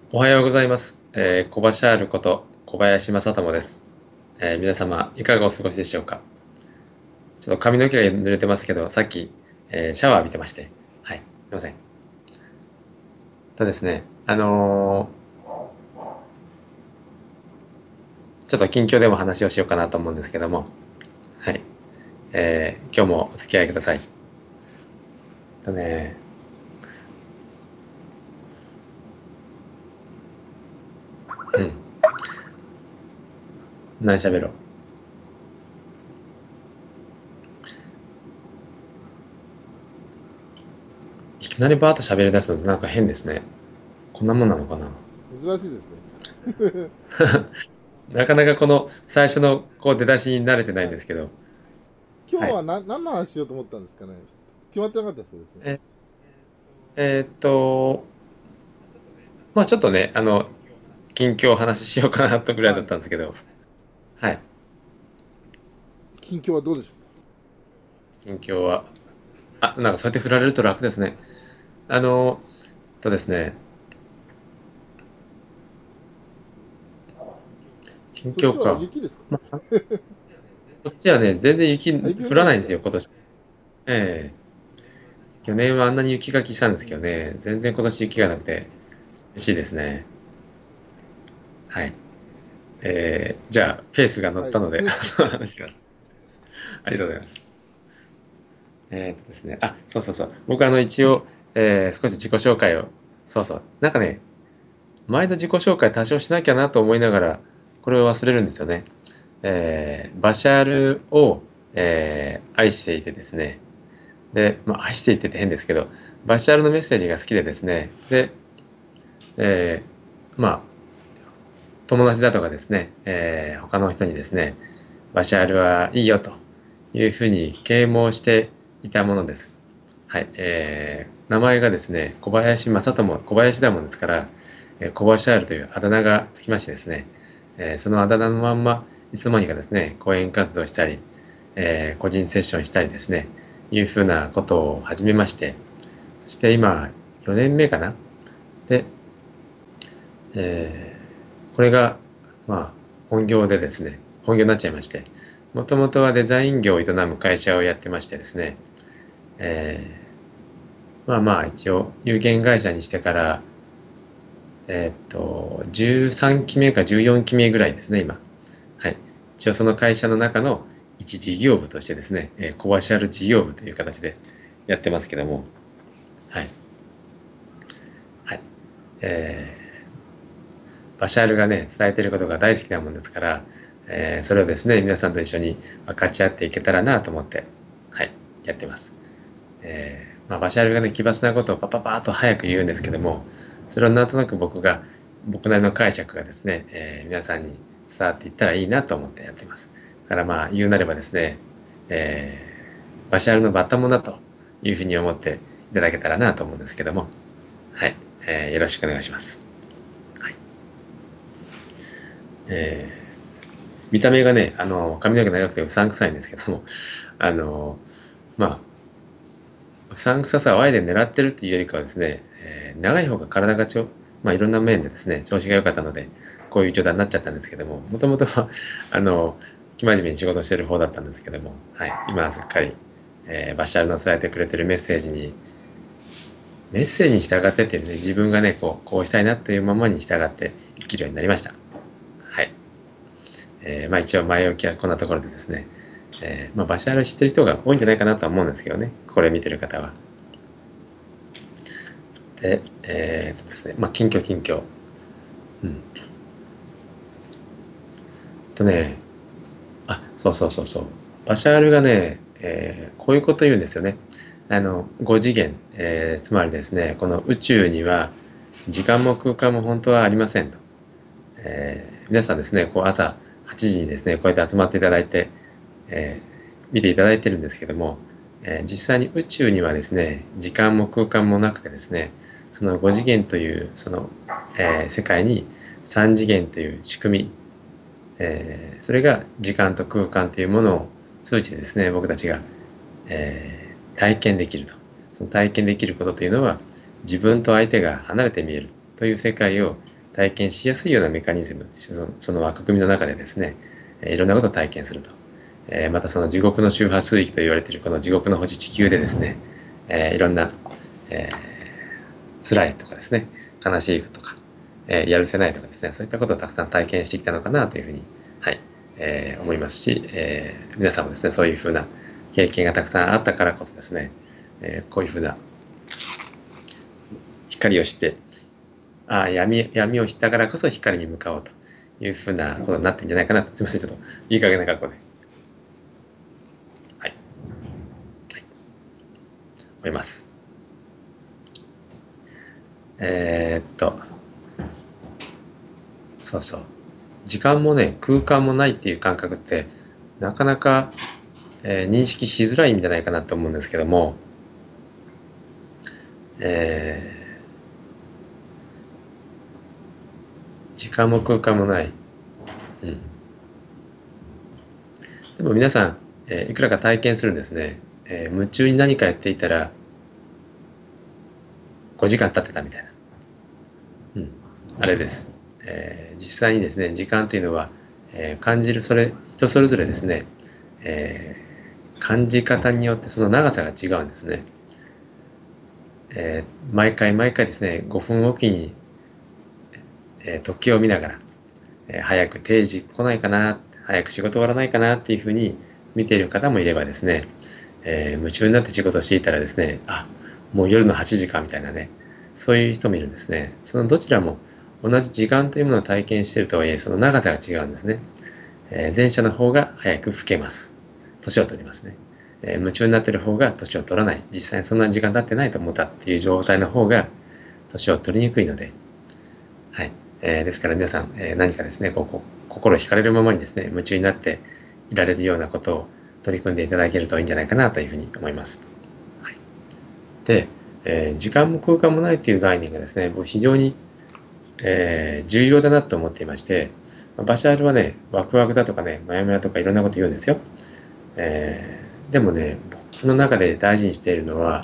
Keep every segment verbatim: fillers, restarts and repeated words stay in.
おはようございます。えー、コバシャールこと小林正智です。えー皆様、いかがお過ごしでしょうか。ちょっと髪の毛が濡れてますけど、さっき、えーシャワー浴びてまして。はい、すいません。とですね、あのーちょっと近況でも話をしようかなと思うんですけども、はい、えー今日もお付き合いください。とね、うん、何喋ろう。いきなりバーッと喋り出すのってなんか変ですね。こんなもんなのかな。 珍しいですね。 なかなかこの最初のこう出だしに慣れてないんはい。 ですけど、はい。 今日は何何の話しようと思ったんですかね。決まってなかったですよ、別に。 え、えーっと、まあちょっとね、あの、近況お話ししようかなとぐらいだはい。 ったんですけど、はい。 近況はどうでしょ近況は、あ、なんかそうやって振られると楽ですね。あの、とですね、近う。そっちは況か。 雪ですか？ まあ、こっちはね、全然雪あ、雪降降んないんですか？ らないんですよ、今年。ええ去年はあんなに雪かきしたんですけどうん。 ね、全然今年雪がなくて、嬉しいですね。はい。えー、じゃあ、ペースが乗っはい。 たので、あの話します。ありがとうございます。えーっとですね、あ、そうそうそう。僕あの一応、えー少し自己紹介を、そうそう。なんかね、毎度自己紹介多少しなきゃなと思いながら、これを忘れるんですよね。えーバシャールを、えー愛していてですね。で、まあ、愛していてって変ですけど、バシャールのメッセージが好きでですね。で、えーまあ、友達だとかですね、えー他の人にですね、バシャールはいいよというふうに啓蒙していたものです。はい、えー名前がですね、小林正智、小林だもんですから、えー小林シャールというあだ名がつきましてですね、えーそのあだ名のまんま、いつの間にかですね、講演活動したり、えー個人セッションしたりですね、いうふうなことを始めまして、そして今、よねんめかな。で、えーこれが、まあ、本業でですね、本業になっちゃいまして、もともとはデザイン業を営む会社をやってましてですね、えーまあまあ、一応、有限会社にしてから、えーっと、じゅうさんきめかじゅうよんきめぐらいですね、今。はい。一応その会社の中の一事業部としてですね、えーコマーシャル事業部という形でやってますけども、はい。はい。えー、バシャールがね、伝えていることが大好きなもんですから、えーそれをですね、皆さんと一緒に分かち合っていけたらなと思って、はい、やってます。えーまあ、バシャールがね、奇抜なことをパパパーっと早く言うんですけども、それをなんとなく僕が、僕なりの解釈がですね、えー皆さんに伝わっていったらいいなと思ってやってます。だからまあ、言うなればですね、えーバシャールのバッタモンだというふうに思っていただけたらなと思うんですけども、はい、えーよろしくお願いします。はい。えー見た目がね、あの、髪の毛長くてうさんくさいんですけども、あの、まあ、うさんくささをあえて狙ってるっていうよりかはですね、えー長い方が体がちょ、まあ、いろんな面でですね、調子が良かったので、こういう状態になっちゃったんですけども、もともとは、あの、生真面目に仕事してる方だったんですけども、はい、今はすっかり、えーバシャールの伝えてくれてるメッセージに、メッセージに従ってっていうね、自分がね、こう、こうしたいなというままに従って生きるようになりました。はい。えーまあ一応前置きはこんなところでですね、えーまあバシャール知ってる人が多いんじゃないかなとは思うんですけどね、これ見てる方は。で、えーとですね、まあ近況近況。うん。とね、あ、そうそうそうそう。バシャールがね、えーこういうこと言うんですよね。あの、ご次元、えーつまりですね、この宇宙には時間も空間も本当はありませんと。えー皆さんですね、こう朝はちじにですね、こうやって集まっていただいて、えー見ていただいてるんですけども、えー実際に宇宙にはですね、時間も空間もなくてですね、そのご次元というその、えー世界にさん次元という仕組み、えーそれが時間と空間というものを通じてですね、僕たちが、えー体験できると。その体験できることというのは、自分と相手が離れて見えるという世界を体験しやすいようなメカニズム、そのその枠組みの中でですね、いろんなことを体験すると。またその地獄の周波数域と言われているこの地獄の星地球でですね、いろんな、えー、辛いとかですね、悲しいとか、やるせないとかですね、そういったことをたくさん体験してきたのかなというふうに、はいえー、思いますし、えー、皆さんもですね、そういうふうな経験がたくさんあったからこそですね、えー、こういうふうな光を知って、ああ、闇、闇を知ったからこそ光に向かおうというふうなことになってるんじゃないかなと。すみません、ちょっといい加減な格好で。はい。はい。思います。えー、っと、そうそう。時間もね、空間もないっていう感覚って、なかなか、えー、認識しづらいんじゃないかなと思うんですけども、えー、時間も空間もない。うん。でも皆さん、えー、いくらか体験するんですね。えー、夢中に何かやっていたら、ごじかん経ってたみたいな。うん。あれです。えー、実際にですね、時間というのは、えー、感じる、それ、人それぞれですね、えー、感じ方によってその長さが違うんですね。えー、毎回毎回ですね、ごふんおきに、えー、時計を見ながら、えー、早く定時来ないかな、早く仕事終わらないかなっていうふうに見ている方もいればですね、えー、夢中になって仕事をしていたらですね、あ、もう夜のはちじかみたいなね、そういう人もいるんですね。そのどちらも同じ時間というものを体験しているとはいえ、その長さが違うんですね。えー、前者の方が早く老けます。年を取りますね。えー、夢中になっている方が年を取らない。実際にそんなに時間経ってないと思ったっていう状態の方が年を取りにくいので、はい。えー、ですから皆さん、えー、何かですね、こう、こう心惹かれるままにですね、夢中になっていられるようなことを取り組んでいただけるといいんじゃないかなというふうに思います。はい、で、えー、時間も空間もないという概念がですね、僕非常に、えー、重要だなと思っていまして、バシャールはね、ワクワクだとかね、マヤマヤとかいろんなこと言うんですよ。えー、でもね、僕の中で大事にしているのは、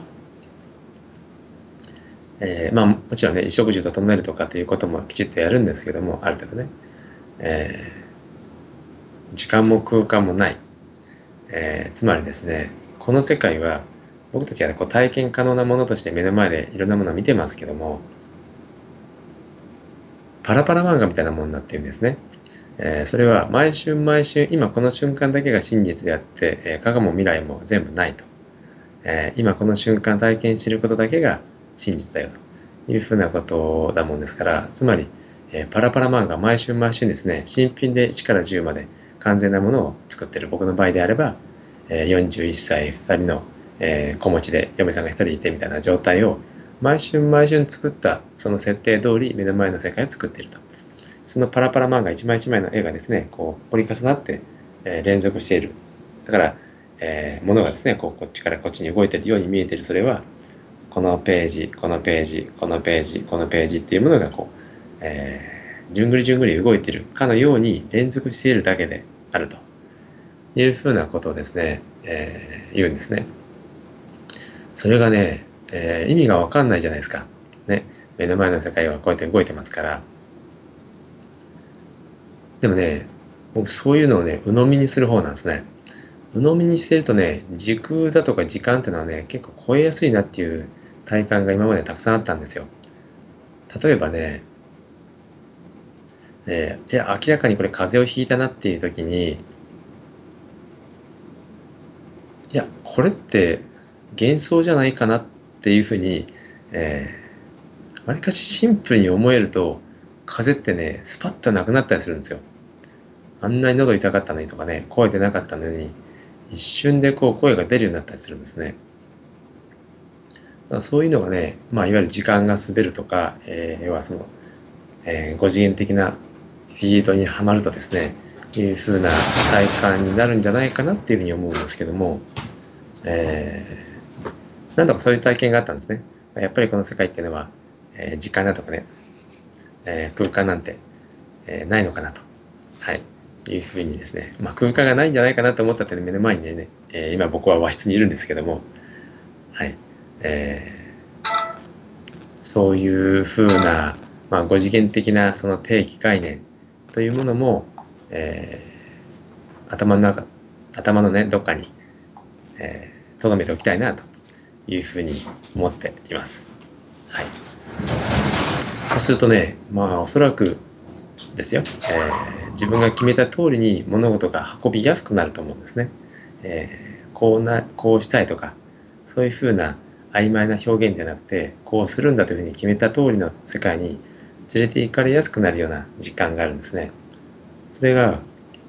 えー、まあもちろんね、衣食住と整えるとかということもきちっとやるんですけども、ある程度ね、えー、時間も空間もない、えー、つまりですね、この世界は僕たちがこう体験可能なものとして目の前でいろんなものを見てますけども、パラパラ漫画みたいなものになっているんですね。えー、それは毎週毎週今この瞬間だけが真実であって、えー、過去も未来も全部ないと、えー、今この瞬間体験していることだけが真実だよというふうなことだもんですから、つまり、えー、パラパラ漫画毎週毎週ですね、新品でいちからじゅうまで完全なものを作っている僕の場合であれば、えー、よんじゅういっさいふたりの、えー、子持ちで嫁さんがひとりいてみたいな状態を毎週毎週作ったその設定通り目の前の世界を作っていると。そのパラパラ漫画一枚一枚の絵がですね、こう折り重なって、えー、連続している。だから、えー、物がですね、こうこっちからこっちに動いているように見えている。それはこのページ、このページ、このページ、このページっていうものがこう、えー、じゅんぐりじゅんぐり動いているかのように連続しているだけであるというふうなことをですね、えー、言うんですね。それがね、えー、意味がわかんないじゃないですか。ね。目の前の世界はこうやって動いてますから。でもね、僕そういうのをね、鵜呑みにする方なんですね。鵜呑みにしてるとね、時空だとか時間っていうのはね、結構超えやすいなっていう体感が今までたくさんあったんですよ。例えばね、えー、いや、明らかにこれ風邪をひいたなっていう時に、いや、これって幻想じゃないかなっていうふうに、えー、わりかしシンプルに思えると、風邪ってね、スパッとなくなったりするんですよ。あんなに喉痛かったのにとかね、声出なかったのに、一瞬でこう声が出るようになったりするんですね。そういうのがね、まあ、いわゆる時間が滑るとか、えー、要はその、えー、ご次元的なフィードにはまるとですね、いう風な体感になるんじゃないかなっていうふうに思うんですけども、えー、なんとかそういう体験があったんですね。やっぱりこの世界っていうのは、えー、時間だとかね、えー、空間なんて、えー、ないのかなと、はい、いうふうにですね、まあ、空間がないんじゃないかなと思ったって目の前にね、えー、今僕は和室にいるんですけども、はい、えー、そういうふうなまあ、ご次元的なその定義概念というものも、えー、頭の中、頭のね、どっかに、えー、留めておきたいなというふうに思っています。はい。そうするとね、まあ、おそらくですよ、えー、自分が決めた通りに物事が運びやすくなると思うんですね。えー、こうな、こうしたいとか、そういうふうな曖昧な表現ではなくて、こうするんだというふうに決めた通りの世界に連れて行かれやすくなるような実感があるんですね。それが、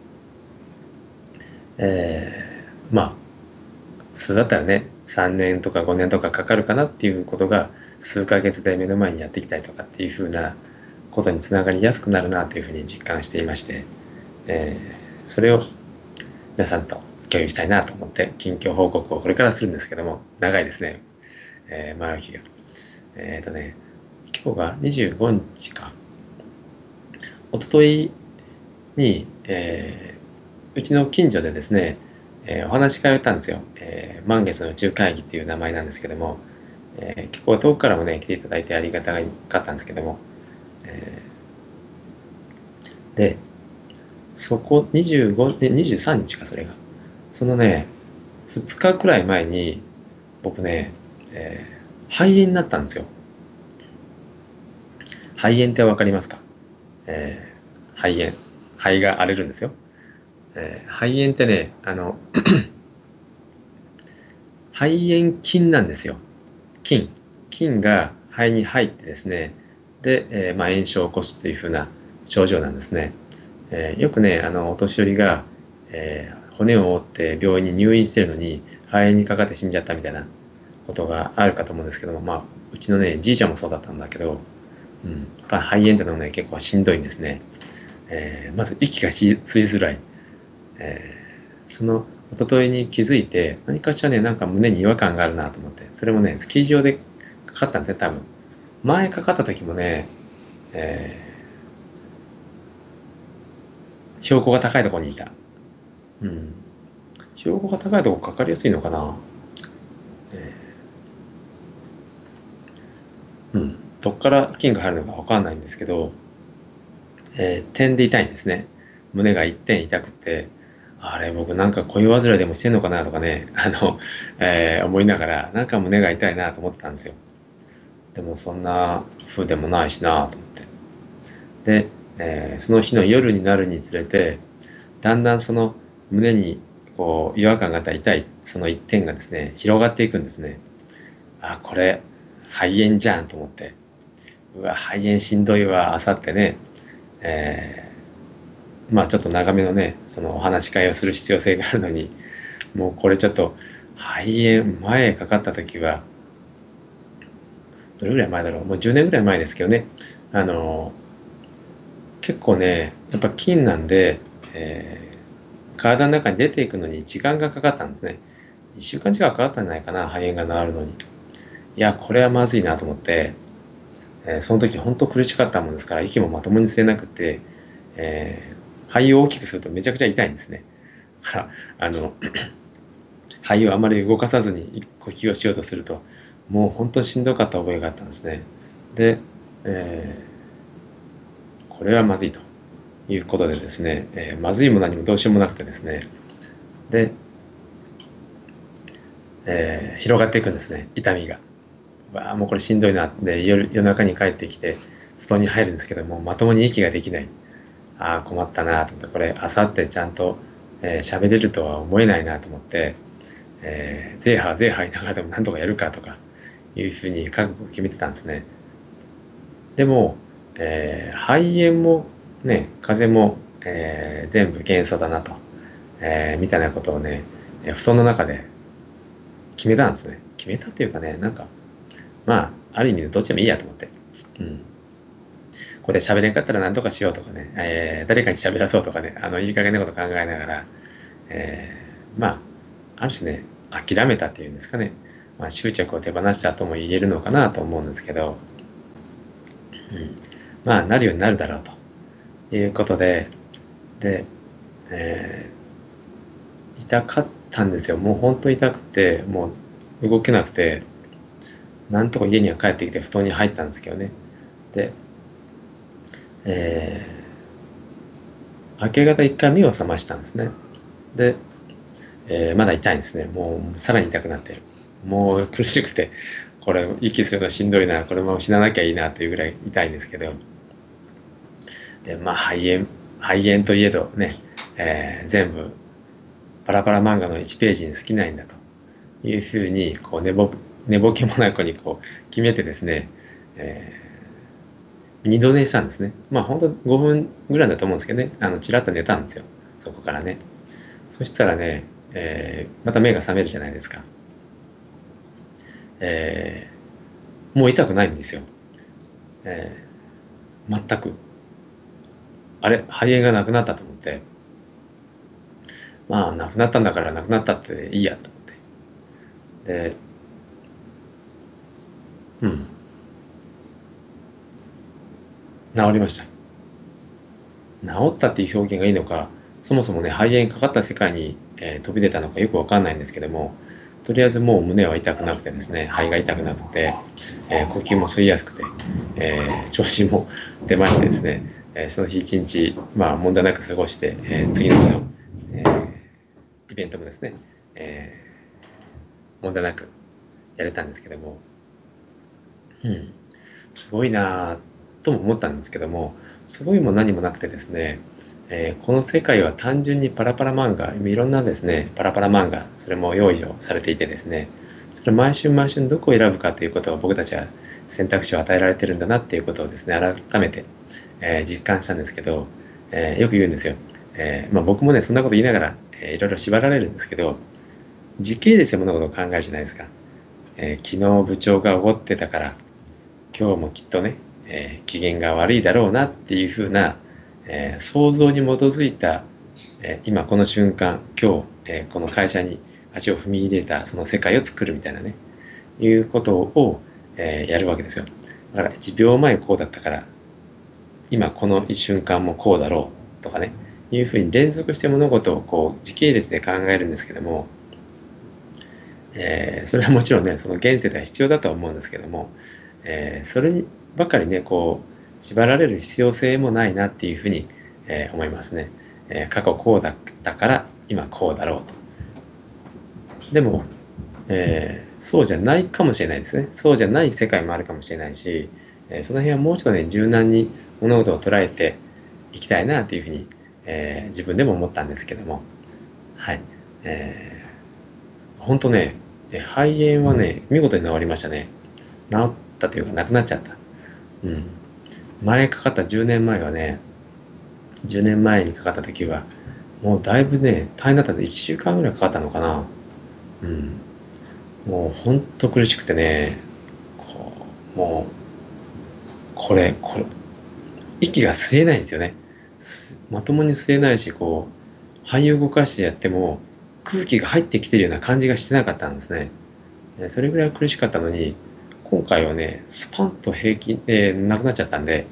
えー、まあ、普通だったらね、さんねんとかごねんとかかかるかなっていうことが、数ヶ月で目の前にやってきたりとかっていうふうなことにつながりやすくなるなというふうに実感していまして、えー、それを皆さんと共有したいなと思って近況報告をこれからするんですけども、長いですね、えー、前置きが。えっ、ー、とね、今日がにじゅうごにちか。おとといに、えー、うちの近所でですね、えー、お話し会をやったんですよ。えー、満月の宇宙会議っていう名前なんですけども、えー、結構遠くからもね、来ていただいてありがたかったんですけども、えー、で、そこにじゅうご、にじゅうさんにちか、それが。そのね、ふつかくらい前に、僕ね、えー、肺炎になったんですよ。肺炎ってわかりますか？えー、肺炎。肺が荒れるんですよ。えー、肺炎ってね、あの、肺炎菌なんですよ。菌。菌が肺に入ってですね、で、えーまあ、炎症を起こすというふうな症状なんですね。えー、よくね、あの、お年寄りが、えー骨を折って病院に入院してるのに肺炎にかかって死んじゃったみたいなことがあるかと思うんですけども、まあ、うちのね、じいちゃんもそうだったんだけど、うん、やっぱ肺炎ってのはね、結構しんどいんですね。えーまず息がし吸いづらい。えーその一昨日に気づいて、何かしらね、なんか胸に違和感があるなと思って、それもね、スキー場でかかったんですね、多分。前かかった時もね、えー標高が高いところにいた。うん。標高が高いところかかりやすいのかな。えーうん。どっから菌が入るのかわかんないんですけど、えー点で痛いんですね。胸が一点痛くて、あれ、僕なんか恋煩いでもしてんのかなとかね、あの、えー思いながら、なんか胸が痛いなと思ってたんですよ。でもそんな風でもないしなと思って。で、えーその日の夜になるにつれて、だんだんその胸にこう違和感があった痛いその一点がですね、広がっていくんですね。あ、これ、肺炎じゃんと思って。うわ、肺炎しんどいわ、あさってね、えーまあちょっと長めのね、そのお話し会をする必要性があるのに、もうこれちょっと肺炎前かかった時は、どれぐらい前だろう、もうじゅうねんぐらい前ですけどね、あの結構ね、やっぱ菌なんで、えー体の中に出ていくのに時間がかかったんですね。いっしゅうかん近くかかったんじゃないかな、肺炎が治るのに。いや、これはまずいなと思って、えーその時本当苦しかったもんですから、息もまともに吸えなくて、えー肺を大きくするとめちゃくちゃ痛いんですね。だから、あの、肺をあまり動かさずに呼吸をしようとすると、もう本当にしんどかった覚えがあったんですね。で、えーこれはまずいということでですね、えーまずいも何もどうしようもなくてですね、で、えー広がっていくんですね、痛みが。わあ、もうこれしんどいな。で、夜、夜中に帰ってきて、布団に入るんですけども、まともに息ができない。ああ、困ったなと思って、これ、あさってちゃんと喋、えー、れるとは思えないなと思って、えー、ゼーハーゼーハー言いながらでもなんとかやるかとか、いうふうに覚悟を決めてたんですね。でも、えー肺炎もね、風邪も、えー全部幻想だなと、えーみたいなことをね、布団の中で決めたんですね。決めたっていうかね、なんか、まあ、ある意味でどっちでもいいやと思って。うん。ここで喋れんかったら何とかしようとかね、えー誰かに喋らそうとかね、あの、いい加減なこと考えながら、えーまあ、ある種ね、諦めたっていうんですかね、まあ、執着を手放したとも言えるのかなと思うんですけど、うん、まあ、なるようになるだろうということで、で、えー痛かったんですよ。もう本当に痛くて、もう動けなくて、なんとか家には帰ってきて布団に入ったんですけどね。で、 えー明け方一回目を覚ましたんですね。で、えーまだ痛いんですね。もうさらに痛くなってる。もう苦しくて、これ息するのしんどいな、これも死ななきゃいいなというぐらい痛いんですけど、で、まあ肺炎、肺炎といえどね、えー全部パラパラ漫画のいちページに過ぎないんだというふうに、こう寝ぼ、寝ぼけもなくにこう決めてですね、えー二度寝したんですね。まあ本当ごふんぐらいだと思うんですけどね、あの、ちらっと寝たんですよ。そこからね。そしたらね、えーまた目が覚めるじゃないですか。えーもう痛くないんですよ。えー全く。あれ、肺炎がなくなったと思って、まあ、なくなったんだからなくなったっていいやと思って。で、うん、治りました。治ったっていう表現がいいのか、そもそもね、肺炎かかった世界に、えー飛び出たのかよくわかんないんですけども、とりあえずもう胸は痛くなくてですね、肺が痛くなくて、えー呼吸も吸いやすくて、えー調子も出ましてですね、えーその日一日、まあ問題なく過ごして、えー次の日の、えーイベントもですね、えー問題なくやれたんですけども、うん、すごいなぁとも思ったんですけども、すごいも何もなくてですね、えーこの世界は単純にパラパラ漫画、いろんなですね、パラパラ漫画、それも用意をされていてですね、それ毎週毎週どこを選ぶかということを僕たちは選択肢を与えられてるんだなっていうことをですね、改めて、えー実感したんですけど、えーよく言うんですよ。えーまあ、僕もね、そんなこと言いながら、えーいろいろ縛られるんですけど、時系列で物事を考えるじゃないですか。えー昨日部長がおごってたから、今日もきっとね、えー機嫌が悪いだろうなっていうふうな、えー想像に基づいた、えー今この瞬間、今日、えーこの会社に足を踏み入れたその世界を作るみたいなね、いうことを、えーやるわけですよ。だからいちびょうまえこうだったから、今この一瞬間もこうだろうとかね、いうふうに連続して物事をこう時系列で考えるんですけども、えーそれはもちろんね、その現世では必要だとは思うんですけども、えーそれにばかりね、こう、縛られる必要性もないなっていうふうに、えー思いますね。えー過去こうだったから今こうだろうと。でも、えーそうじゃないかもしれないですね。そうじゃない世界もあるかもしれないし、えーその辺はもうちょっとね、柔軟に物事を捉えていきたいなっていうふうに、えー自分でも思ったんですけども、はい。えー、本当ね、肺炎はね、見事に治りましたね。治ったというか、なくなっちゃった。うん。前かかったじゅうねんまえはね、じゅうねんまえにかかった時は、もうだいぶね、大変だったんで、いっしゅうかんぐらいかかったのかな。うん。もうほんと苦しくてね、こう、もう、これ、これ、息が吸えないんですよね。まともに吸えないし、こう、肺を動かしてやっても、空気が入ってきてるような感じがしてなかったんですね。それぐらい苦しかったのに、今回はね、スパンと平均、えー、なくなっちゃったんで、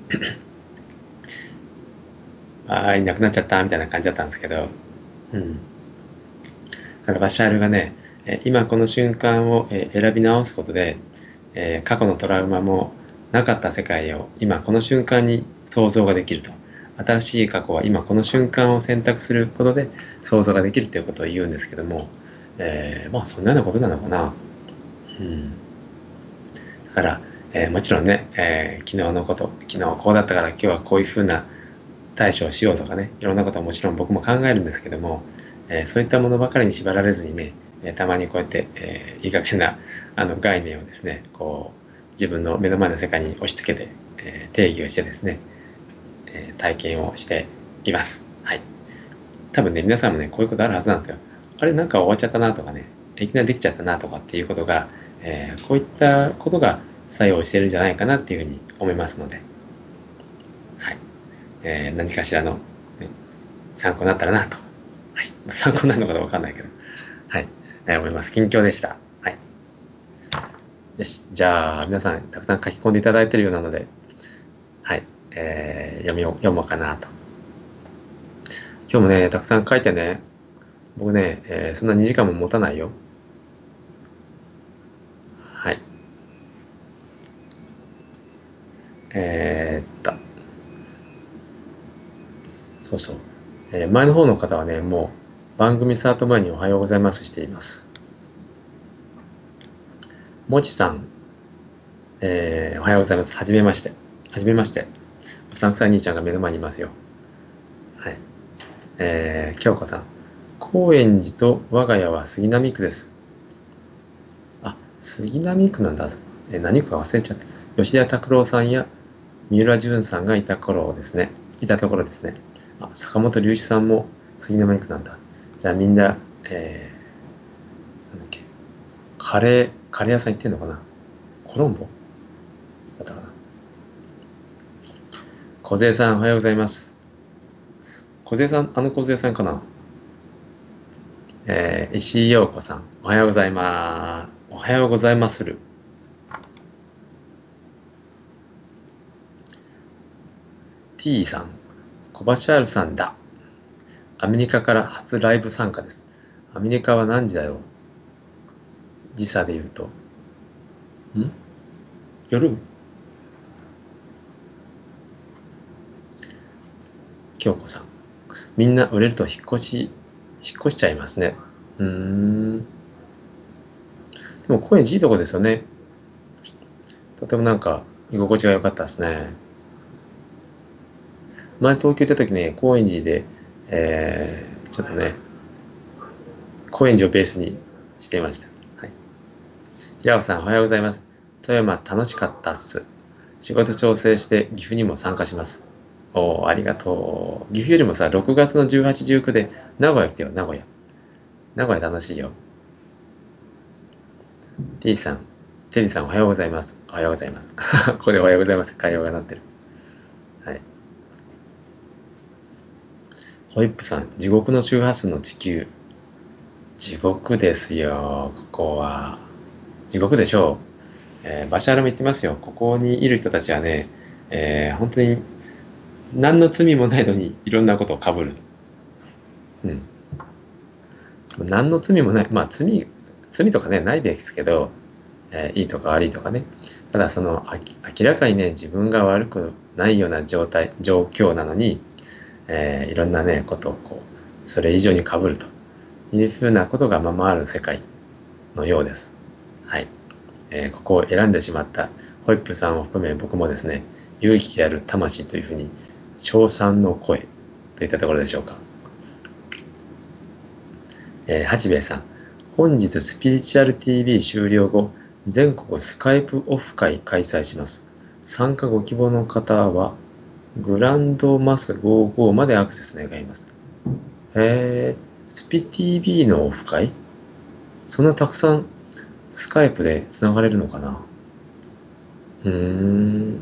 ああ、いなくなっちゃったみたいな感じだったんですけど、うん。だからバシャールがね、今この瞬間を選び直すことで、過去のトラウマもなかった世界を今この瞬間に想像ができると。新しい過去は今この瞬間を選択することで想像ができるということを言うんですけども、えー、まあそんなようなことなのかな。うん。だから、えーもちろんね、えー昨日のこと、昨日こうだったから今日はこういうふうな対処をしようとかね、いろんなことはもちろん僕も考えるんですけども、えーそういったものばかりに縛られずにね、えーたまにこうやって、えーいい加減なあの概念をですね、こう自分の目の前の世界に押し付けて、えー定義をしてですね、えー体験をしています。はい。多分ね、皆さんもね、こういうことあるはずなんですよ。あれ、なんか終わっちゃったなとかね、いきなりできちゃったなとかっていうことが、えーこういったことが作用しているんじゃないかなっていうふうに思いますので、はい。えー何かしらの、ね、参考になったらなと。はい。参考になるのかどうかわかんないけど。はい。えー思います。近況でした。はい。よし。じゃあ、皆さん、たくさん書き込んでいただいているようなので、はい。えー読みを、読もうかなと。今日もね、たくさん書いてね、僕ね、えーそんなにじかんも持たないよ。はい。えーっと、 そうそう。えー前の方の方はね、もう番組スタート前におはようございますしています。もちさん、えーおはようございます。はじめまして。はじめまして。うさんくさい兄ちゃんが目の前にいますよ。はい。えー、京子さん。高円寺と我が家は杉並区です。あ、杉並区なんだ。えー何区か忘れちゃった。吉田拓郎さんや三浦淳さんがいた頃ですね。いたところですね。あ、坂本龍一さんも杉並区なんだ。じゃあみんな、えー、なんだっけ、カレー、カレー屋さん行ってんのかな。コロンボだったかな。小勢さん、おはようございます。小勢さん、あの小勢さんかな。えー、石井陽子さん、おはようございます。おはようございまする。T さん、小橋るさんだ。アメリカから初ライブ参加です。アメリカは何時だよ。時差で言うと。ん夜。京子さん。みんな売れると引っ越し、引っ越しちゃいますね。うーん。でも高円寺いいとこですよね。とてもなんか居心地が良かったですね。前東京行った時ね、高円寺で、えー、ちょっとね、高円寺をベースにしていました。はい。平尾さんおはようございます。富山楽しかったっす。仕事調整して岐阜にも参加します。おー、ありがとう。岐阜よりもさ、ろくがつのじゅうはち、じゅうくで名古屋来てよ、名古屋。名古屋楽しいよ。T さん、テリーさんおはようございます。おはようございます。ここでおはようございます。会話がなってる。はい。ホイップさん、地獄の周波数の地球。地獄ですよ、ここは。地獄でしょう。えーバシャールも言ってますよ。ここにいる人たちはね、えー本当に何の罪もないのにいろんなことをかぶる。うん。何の罪もない。まあ罪、罪とかね、ないですけど、えーいいとか悪いとかね。ただその、あ明らかにね、自分が悪くないような状態、状況なのに、えーいろんなね、ことをこう、それ以上に被るというふうなことがままある世界のようです。はい。えーここを選んでしまったホイップさんを含め僕もですね、勇気ある魂というふうに、称賛の声といったところでしょうか。えー、八兵衛さん、本日スピリチュアル ティーブイ 終了後、全国スカイプオフ会開催します。参加ご希望の方は、グランドマスごじゅうごまでアクセス願います。へえ、スピ ティーブイ のオフ会、そんなたくさんスカイプでつながれるのかな。うーん。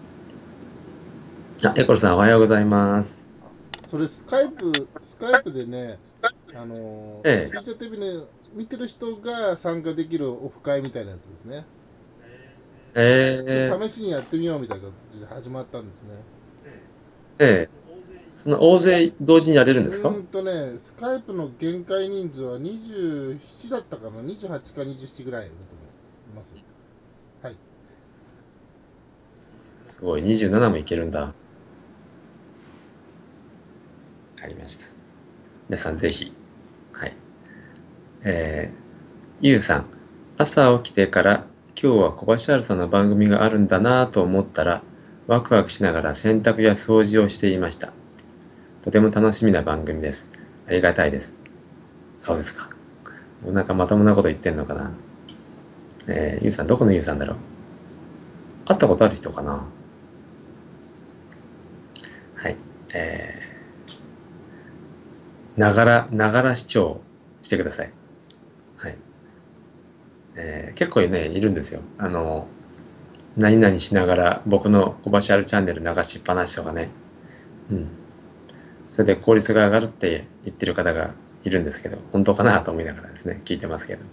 あ、エコロさんおはようございます。 それスカイプ、スカイプでね、あのー、 ええ。 スピーチャーテレビね、見てる人が参加できるオフ会みたいなやつですね。ちょっえと試しにやってみようみたいな感じで始まったんですね。 ー、ええ。その大勢同時にやれるんうですか？ ーんとね、スカイプの限界人数はにじゅうななだったかな、にじゅうはちかにじゅうななぐらいだと思います。はい。 すごい、にじゅうななもいけるんだ。わかりました。皆さんぜひ。はい。えー、ゆうさん、朝起きてから今日は小橋原さんの番組があるんだなぁと思ったら、ワクワクしながら洗濯や掃除をしていました。とても楽しみな番組です。ありがたいです。そうですか。なんかまともなこと言ってんのかな。えー、ゆうさん、どこのゆうさんだろう。会ったことある人かな。はい。えー、ながら、ながら視聴してください。はい。えー、結構ね、いるんですよ。あの、何々しながら僕のコマーシャルチャンネル流しっぱなしとかね。うん。それで効率が上がるって言ってる方がいるんですけど、本当かなと思いながらですね、聞いてますけど。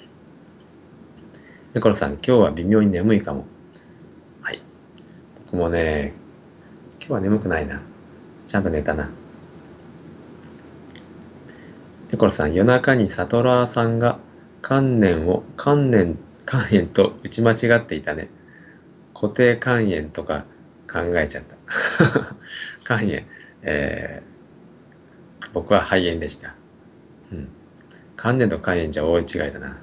ニコロさん、今日は微妙に眠いかも。はい。僕もね、今日は眠くないな。ちゃんと寝たな。ニコロさん、夜中にサトラーさんが観念を観念、肝炎と打ち間違っていたね。固定肝炎とか考えちゃった。肝炎。えー僕は肺炎でした。うん。肝炎と肝炎じゃ大違いだな。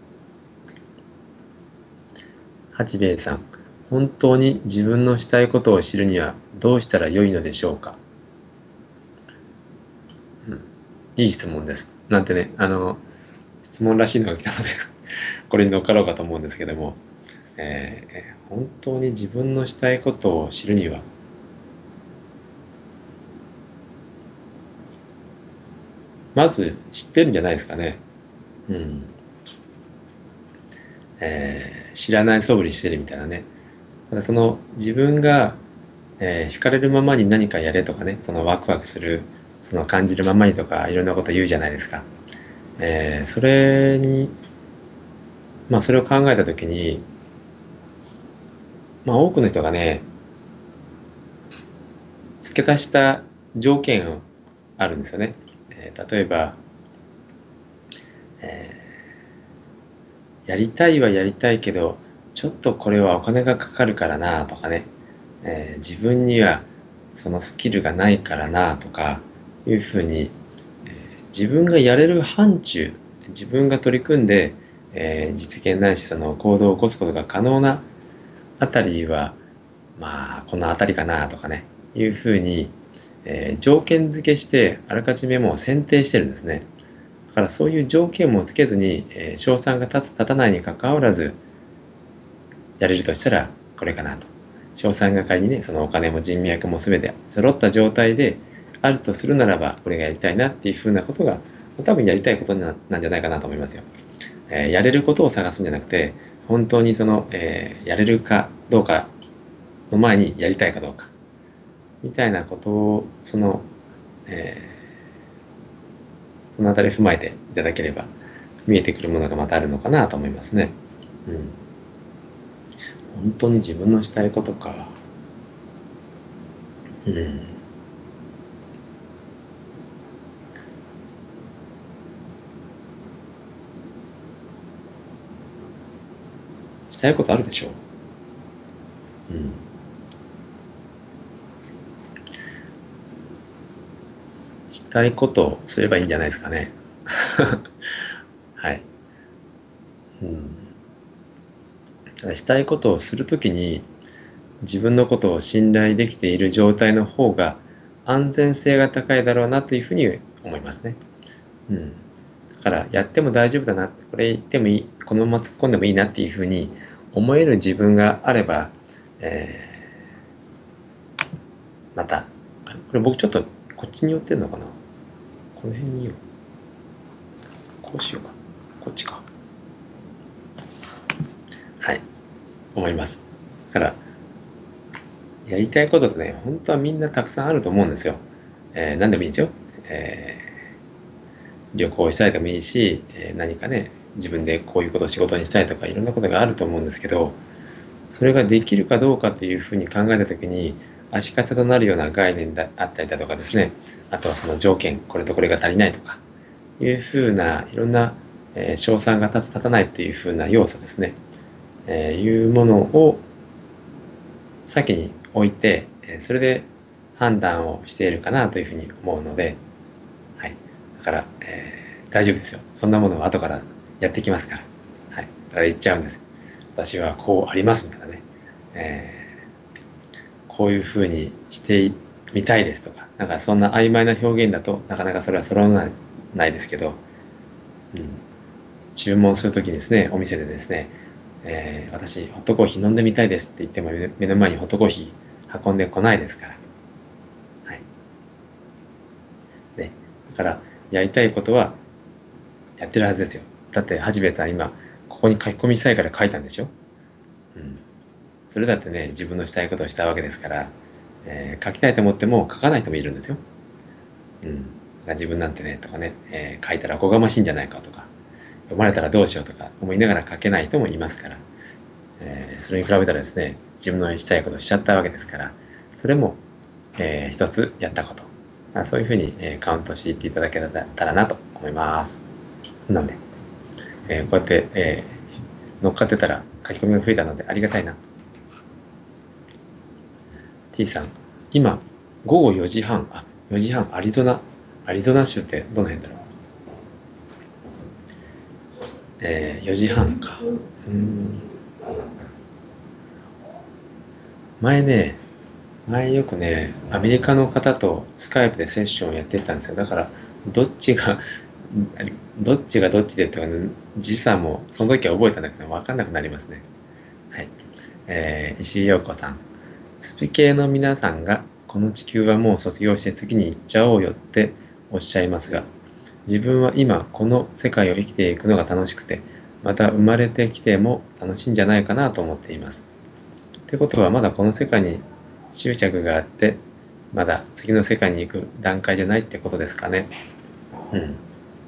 八兵衛さん、本当に自分のしたいことを知るにはどうしたらよいのでしょうか。うん。いい質問です。なんてね、あの、質問らしいのが来たのでこれに乗っかろうかと思うんですけども、えー、本当に自分のしたいことを知るには、まず知ってるんじゃないですかね。うん。えー、知らない素振りしてるみたいなね。ただその自分が、えー、惹かれるままに何かやれとかね、そのワクワクする、その感じるままにとかいろんなこと言うじゃないですか。えー、それに、まあそれを考えたときに、まあ多くの人がね、付け足した条件あるんですよね。えー、例えば、えー、やりたいはやりたいけど、ちょっとこれはお金がかかるからなとかね、えー、自分にはそのスキルがないからなとかいうふうに、えー、自分がやれる範疇、自分が取り組んで、えー、実現ないしその行動を起こすことが可能なあたりは、まあこのあたりかなとかねいうふうに、えー、条件付けしてあらかじめもう選定してるんですね。だからそういう条件もつけずに、えー、賞賛が立つ立たないにかかわらずやれるとしたらこれかなと。賞賛が仮にね、そのお金も人脈も全て揃った状態であるとするならば、これがやりたいなっていうふうなことが、多分やりたいことなんじゃないかなと思いますよ。えー、やれることを探すんじゃなくて、本当にその、えー、やれるかどうかの前にやりたいかどうか、みたいなことを、その、えー、そのあたり踏まえていただければ、見えてくるものがまたあるのかなと思いますね。うん。本当に自分のしたいことか。うん。したいことあるでしょう。うん。したいことをすればいいんじゃないですかね。はい。うん。ただしたいことをするときに、自分のことを信頼できている状態の方が安全性が高いだろうなというふうに思いますね。うん。だからやっても大丈夫だな、これ言ってもいい、このまま突っ込んでもいいなっていうふうに思える自分があれば、えー、また、これ僕ちょっとこっちに寄ってんのかな、この辺にいよう。こうしようか。こっちか。はい。思います。だから、やりたいことってね、本当はみんなたくさんあると思うんですよ。えー、何でもいいんですよ。えー、旅行したいでもいいし、えー、何かね、自分でこういうことを仕事にしたいとかいろんなことがあると思うんですけど、それができるかどうかというふうに考えたときに、足かせとなるような概念だあったりだとかですね、あとはその条件、これとこれが足りないとか、いうふうないろんな、えー、賞賛が立つ立たないというふうな要素ですね、えー、いうものを先に置いて、それで判断をしているかなというふうに思うので、はい。だから、えー、大丈夫ですよ。そんなものは後からやってきますから。はい。だから言っちゃうんです。私はこうありますみたいなね。えー、こういうふうにしてみたいですとか、なんかそんな曖昧な表現だとなかなかそれは揃わないないですけど、うん、注文するときですね、お店でですね、えー、私、ホットコーヒー飲んでみたいですって言っても目の前にホットコーヒー運んでこないですから。はい。ね。だから、やりたいことはやってるはずですよ。だって、はじめさん今、ここに書き込みしたいから書いたんでしょ。うん。それだってね、自分のしたいことをしたわけですから、えー、書きたいと思っても書かない人もいるんですよ。うん。自分なんてね、とかね、えー、書いたらおこがましいんじゃないかとか、読まれたらどうしようとか思いながら書けない人もいますから。えー、それに比べたらですね、自分のしたいことをしちゃったわけですから、それも、えー、一つやったこと。まあ、そういうふうに、えー、カウントしていっていただけたらなと思います。なので、えー、こうやって、えー、乗っかってたら書き込みが増えたのでありがたいな。T さん、今、午後よじはん、あ、よじはん、アリゾナアリゾナ州ってどの辺だろう。えー、よじはんか。うーん。前ね、前よくね、アメリカの方とスカイプでセッションをやってたんですよ。だから、どっちが、どっちがどっちでっていうかね、時差もその時は覚えたんだけど、分かんなくなりますね。はい。えー、石井陽子さん。スピ系の皆さんが、この地球はもう卒業して次に行っちゃおうよっておっしゃいますが、自分は今この世界を生きていくのが楽しくて、また生まれてきても楽しいんじゃないかなと思っています。ってことはまだこの世界に執着があって、まだ次の世界に行く段階じゃないってことですかね。うん。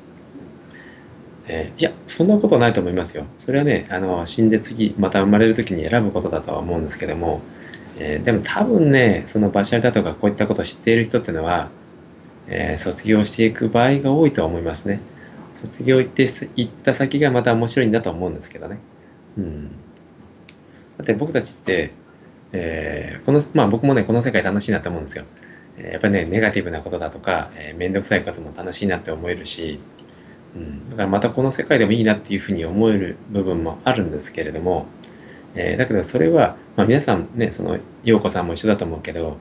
えーいや、そんなことないと思いますよ。それはね、あの、死んで次、また生まれる時に選ぶことだとは思うんですけども、えーでも多分ね、そのバシャルだとかこういったことを知っている人っていうのは、えー卒業していく場合が多いと思いますね。卒業行って行った先がまた面白いんだと思うんですけどね。うん。だって僕たちって、えーこの、まあ僕もね、この世界楽しいなと思うんですよ。えーやっぱりね、ネガティブなことだとか、えーめんどくさいことも楽しいなって思えるし、うん、だからまたこの世界でもいいなっていうふうに思える部分もあるんですけれども、えーだけどそれは、まあ、皆さんね、その陽子さんも一緒だと思うけど、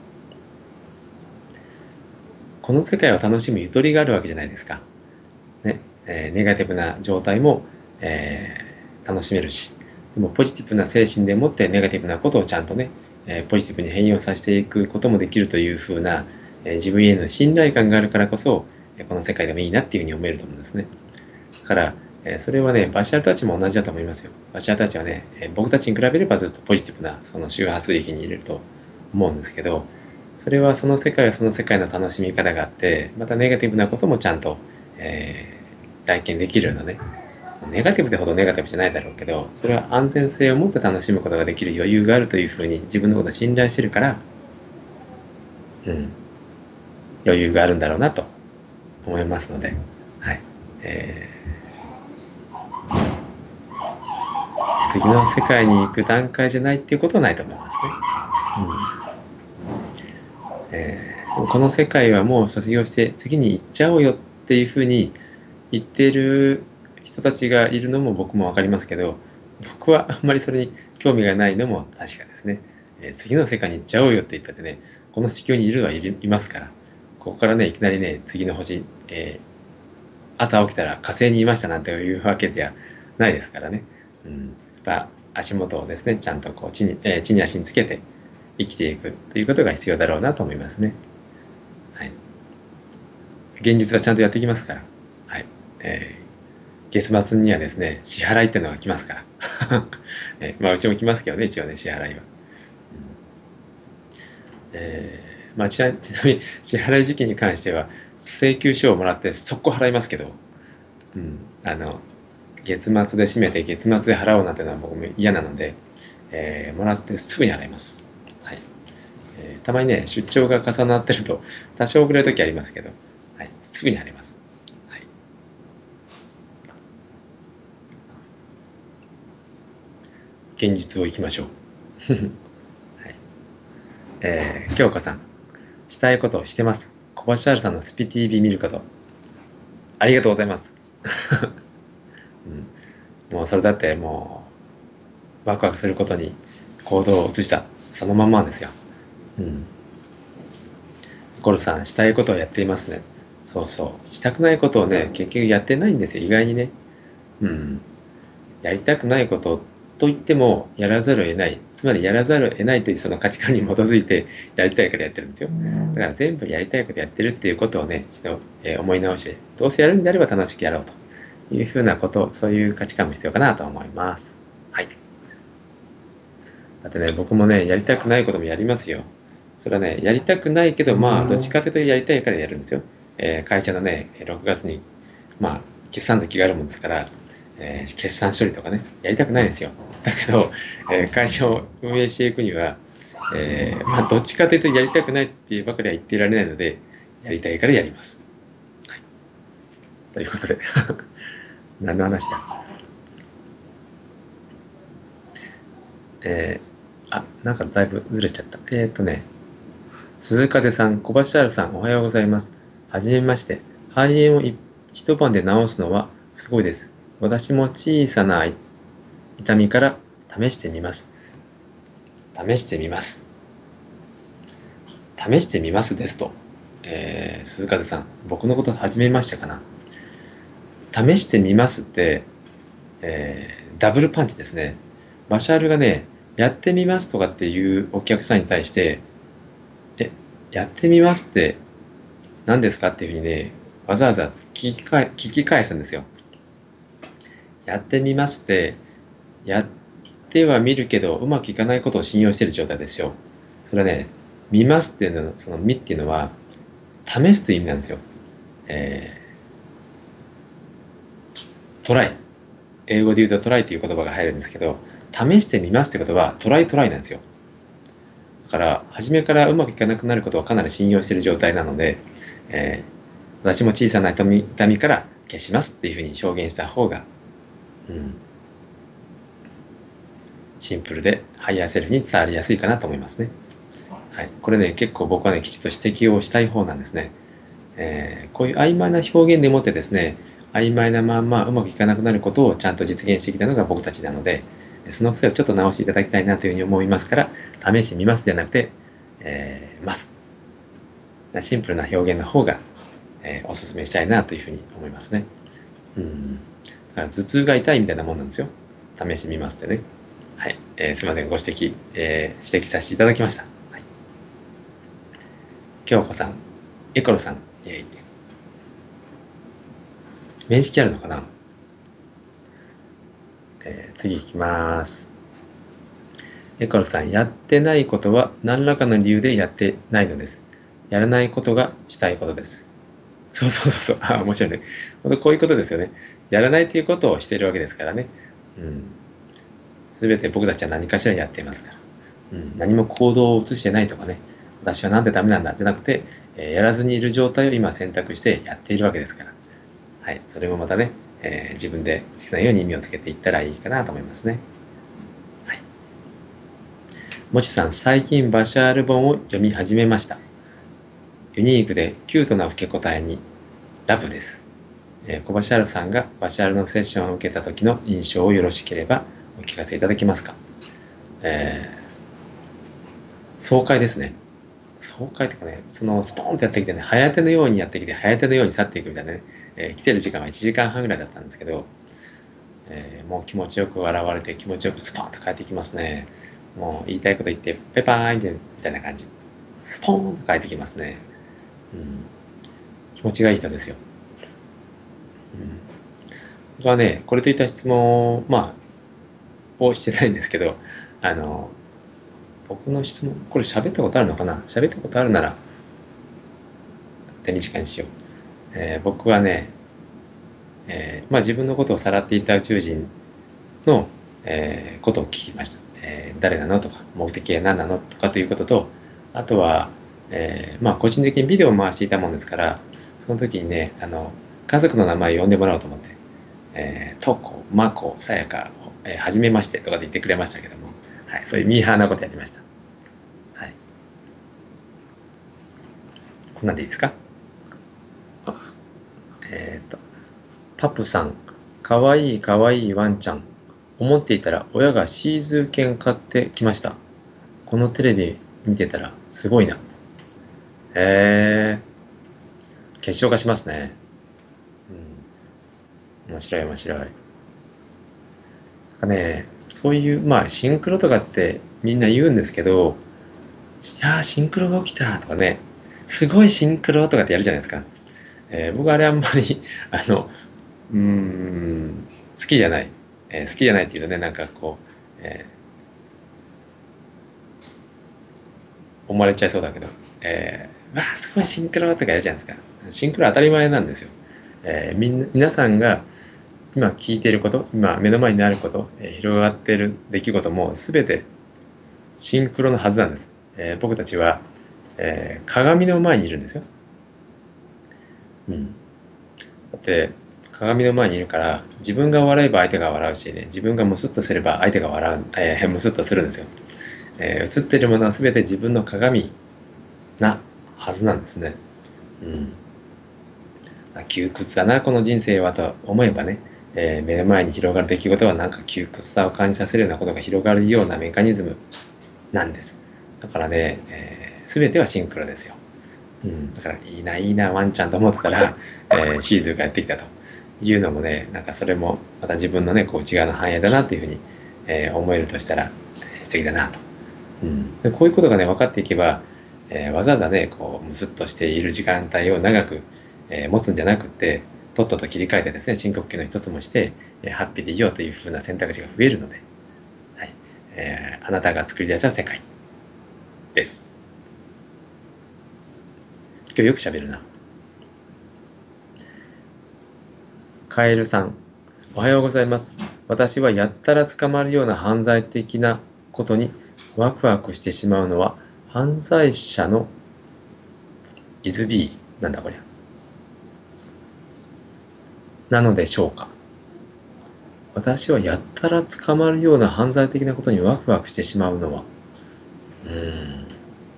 この世界を楽しむゆとりがあるわけじゃないですか。ね、えーネガティブな状態も、えー楽しめるし、でもポジティブな精神でもってネガティブなことをちゃんとね、えーポジティブに変容させていくこともできるというふうな、えー自分への信頼感があるからこそ、えーこの世界でもいいなっていうふうに思えると思うんですね。だから、えーそれはね、バシャルたちも同じだと思いますよ。バシャルたちはね、えー僕たちに比べればずっとポジティブなその周波数域にいると思うんですけど、それはその世界はその世界の楽しみ方があって、またネガティブなこともちゃんと、えー体験できるようなね、ネガティブってほどネガティブじゃないだろうけど、それは安全性を持って楽しむことができる余裕があるというふうに自分のことを信頼してるから、うん、余裕があるんだろうなと思いますので、はい。えー次の世界に行く段階じゃないっていうことはないと思いますね。うんえーこの世界はもう卒業して次に行っちゃおうよっていうふうに言っている人たちがいるのも僕も分かりますけど、僕はあんまりそれに興味がないのも確かですね。えー次の世界に行っちゃおうよって言ったってね、この地球にいるはいるいますから、ここからね、いきなりね、次の星、えー朝起きたら火星にいましたなんていうわけではないですからね。うん、やっぱ足元をですね、ちゃんとこう地に、えー地に足につけて生きていくということが必要だろうなと思いますね。はい。現実はちゃんとやっていきますから。はい。えー月末にはですね、支払いっていうのが来ますから。えまあ、うちも来ますけどね、一応ね、支払いは。えーまあ、ちなちなみに、支払い時期に関しては、請求書をもらって速攻払いますけど、うん、あの、月末で締めて月末で払うなんてのは僕も嫌なので、えーもらってすぐに払います。はい。えーたまにね、出張が重なってると、多少遅れる時ありますけど、はい、すぐに払います。はい。現実を生きましょう。はい。えー、京香さん、したいことをしてます。小橋原さんのスピ ティーブイ 見ること、ありがとうございます。うん、もうそれだってもう、ワクワクすることに行動を移した、そのまんまですよ。うん。ゴルフさん、したいことをやっていますね。そうそう。したくないことをね、結局やってないんですよ、意外にね。うん。やりたくないことと言っても、やらざるを得ない。つまり、やらざるを得ないというその価値観に基づいて、やりたいからやってるんですよ。だから全部やりたいことやってるっていうことをね、ちょっと、えー思い直して、どうせやるんであれば楽しくやろうというふうなこと、そういう価値観も必要かなと思います。はい。だってね、僕もね、やりたくないこともやりますよ。それはね、やりたくないけど、まあ、どっちかというとやりたいからやるんですよ。えー会社のね、ろくがつに、まあ、決算月があるもんですから、えー決算処理とかね、やりたくないですよ。だけど、えー会社を運営していくには、えーまあ、どっちかというとやりたくないっていうばかりは言っていられないので、やりたいからやります。はい、ということで、何の話だ。えー、あ、なんかだいぶずれちゃった。えっ、ー、とね、鈴風さん、小橋原さん、おはようございます。 はじめまして。肺炎をい一晩で治すのはすごいです。私も小さな痛みから試してみます。試してみます。試してみますですと。えー、鈴風さん、僕のこと初めましてかな。試してみますって、えー、ダブルパンチですね。マシャールがね、やってみますとかっていうお客さんに対して、え、やってみますって何ですかっていうふうにね、わざわざ聞きかえ聞き返すんですよ。やってみますって、やってはみるけど、うまくいかないことを信用している状態ですよ。それはね、見ますっていうの、その見っていうのは、試すという意味なんですよ。えー、トライ。英語で言うとトライという言葉が入るんですけど、試してみますってことはトライトライなんですよ。だから、初めからうまくいかなくなることをかなり信用している状態なので、えー、私も小さな痛み痛みから消しますっていうふうに表現した方が、うん、シンプルでハイヤーセルフに伝わりやすいかなと思いますね。はい、これね、結構僕はね、きちっと指摘をしたい方なんですね。えー、こういう曖昧な表現でもってですね、曖昧なまんまうまくいかなくなることをちゃんと実現してきたのが僕たちなので、その癖をちょっと直していただきたいなというふうに思いますから、試してみますではなくて、えー、ます。シンプルな表現の方が、えー、お勧めしたいなというふうに思いますね。うん。だから頭痛が痛いみたいなもんなんですよ。試してみますってね。はい。えー、すみません。ご指摘、えー、指摘させていただきました。はい、京子さん、エコロさん、えー、面識あるのかな、えー、次行きます。エコロさん、やってないことは何らかの理由でやってないのです。やらないことがしたいことです。そうそうそうそう。あ、面白いね。こういうことですよね。やらないということをしているわけですからね。うん。すべて僕たちは何かしらやっていますから。うん。何も行動を移してないとかね。私はなんでダメなんだじゃなくて、えー、やらずにいる状態を今選択してやっているわけですから。はい。それもまたね、えー、自分で好きなように意味をつけていったらいいかなと思いますね。はい。もちさん、最近バシャール本を読み始めました。ユニークでキュートな受け答えにラブです。えー、小バシャールさんがバシャールのセッションを受けた時の印象をよろしければお聞かせいただけますか。えー、爽快ですね。爽快というかね、そのスポーンとやってきてね、早手のようにやってきて、早手のように去っていくみたいなね、えー、来てる時間はいちじかんはんぐらいだったんですけど、えー、もう気持ちよく笑われて気持ちよくスポーンと帰ってきますね。もう言いたいこと言って、ペパーンってみたいな感じ。スポーンと帰ってきますね。うん、気持ちがいい人ですよ。うん、僕はね、これといった質問を、まあ、をしてないんですけど、あの、僕の質問、これ喋ったことあるのかな、喋ったことあるなら、手短にしよう。えー僕はね、えーまあ、自分のことをさらっていた宇宙人の、えーことを聞きました。えー誰なのとか、目的は何なのとかということと、あとは、えーまあ、個人的にビデオを回していたもんですから、その時にね、あの、家族の名前を呼んでもらおうと思って、えー、トコ、マコ、サヤカ、えーはじめましてとかで言ってくれましたけども、はい、そういうミーハーなことやりました。はい。こんなんでいいですか。えっと、パプさん、かわいいかわいいワンちゃん。思っていたら親がシーズー犬買ってきました。このテレビ見てたらすごいな。へえ、結晶化しますね。うん、面白い面白い。なんかね、そういう、まあ、シンクロとかってみんな言うんですけど、いやー、シンクロが起きたとかね、すごいシンクロとかってやるじゃないですか。えー僕あれあんまり、あの、うーん、好きじゃない。えー好きじゃないっていうとね、なんかこう、えー思われちゃいそうだけど、えー、わあ、すごいシンクロとかやるじゃないですか。シンクロ当たり前なんですよ。えーみんな、皆さんが今聞いていること、今目の前にあること、えー広がっている出来事も全てシンクロのはずなんです。えー僕たちは、えー鏡の前にいるんですよ。うん。だって、鏡の前にいるから、自分が笑えば相手が笑うし、ね、自分がムスッとすれば相手が笑う、えームスッとするんですよ。えー映っているものは全て自分の鏡なはずなんですね。うん。 窮屈だなこの人生はと思えばね、えー、目の前に広がる出来事はなんか窮屈さを感じさせるようなことが広がるようなメカニズムなんです。だからね、えー、全てはシンクロですよ。うん、だからいいないいなワンちゃんと思ってたら、えー、シーズーがやってきたというのもね、なんかそれもまた自分のねこう内側の反映だなというふうに、えー、思えるとしたら素敵だなと、うん、でこういうことがね分かっていけば、えー、わざわざねこうムスッとしている時間帯を長く、えー、持つんじゃなくてとっとと切り替えてですね深呼吸の一つもして、えー、ハッピーでいようというふうな選択肢が増えるので、はいえー、あなたが作り出した世界です。今日よく喋るな。カエルさん、おはようございます。私はやったら捕まるような犯罪的なことにワクワクしてしまうのは犯罪者のイズビーなんだこりゃなのでしょうか。私はやったら捕まるような犯罪的なことにワクワクしてしまうのはうーん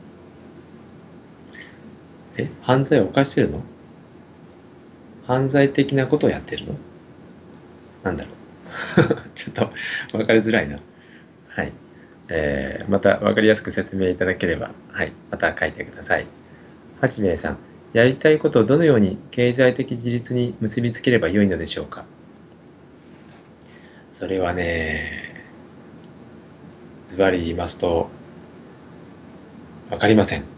え犯罪を犯してるの？犯罪的なことをやってるの？なんだろうちょっと分かりづらいな。はい、えー、また分かりやすく説明いただければ、はい、また書いてください。八兵衛さん、やりたいことをどのように経済的自立に結びつければよいのでしょうか。それはね、ズバリ言いますと、わかりません。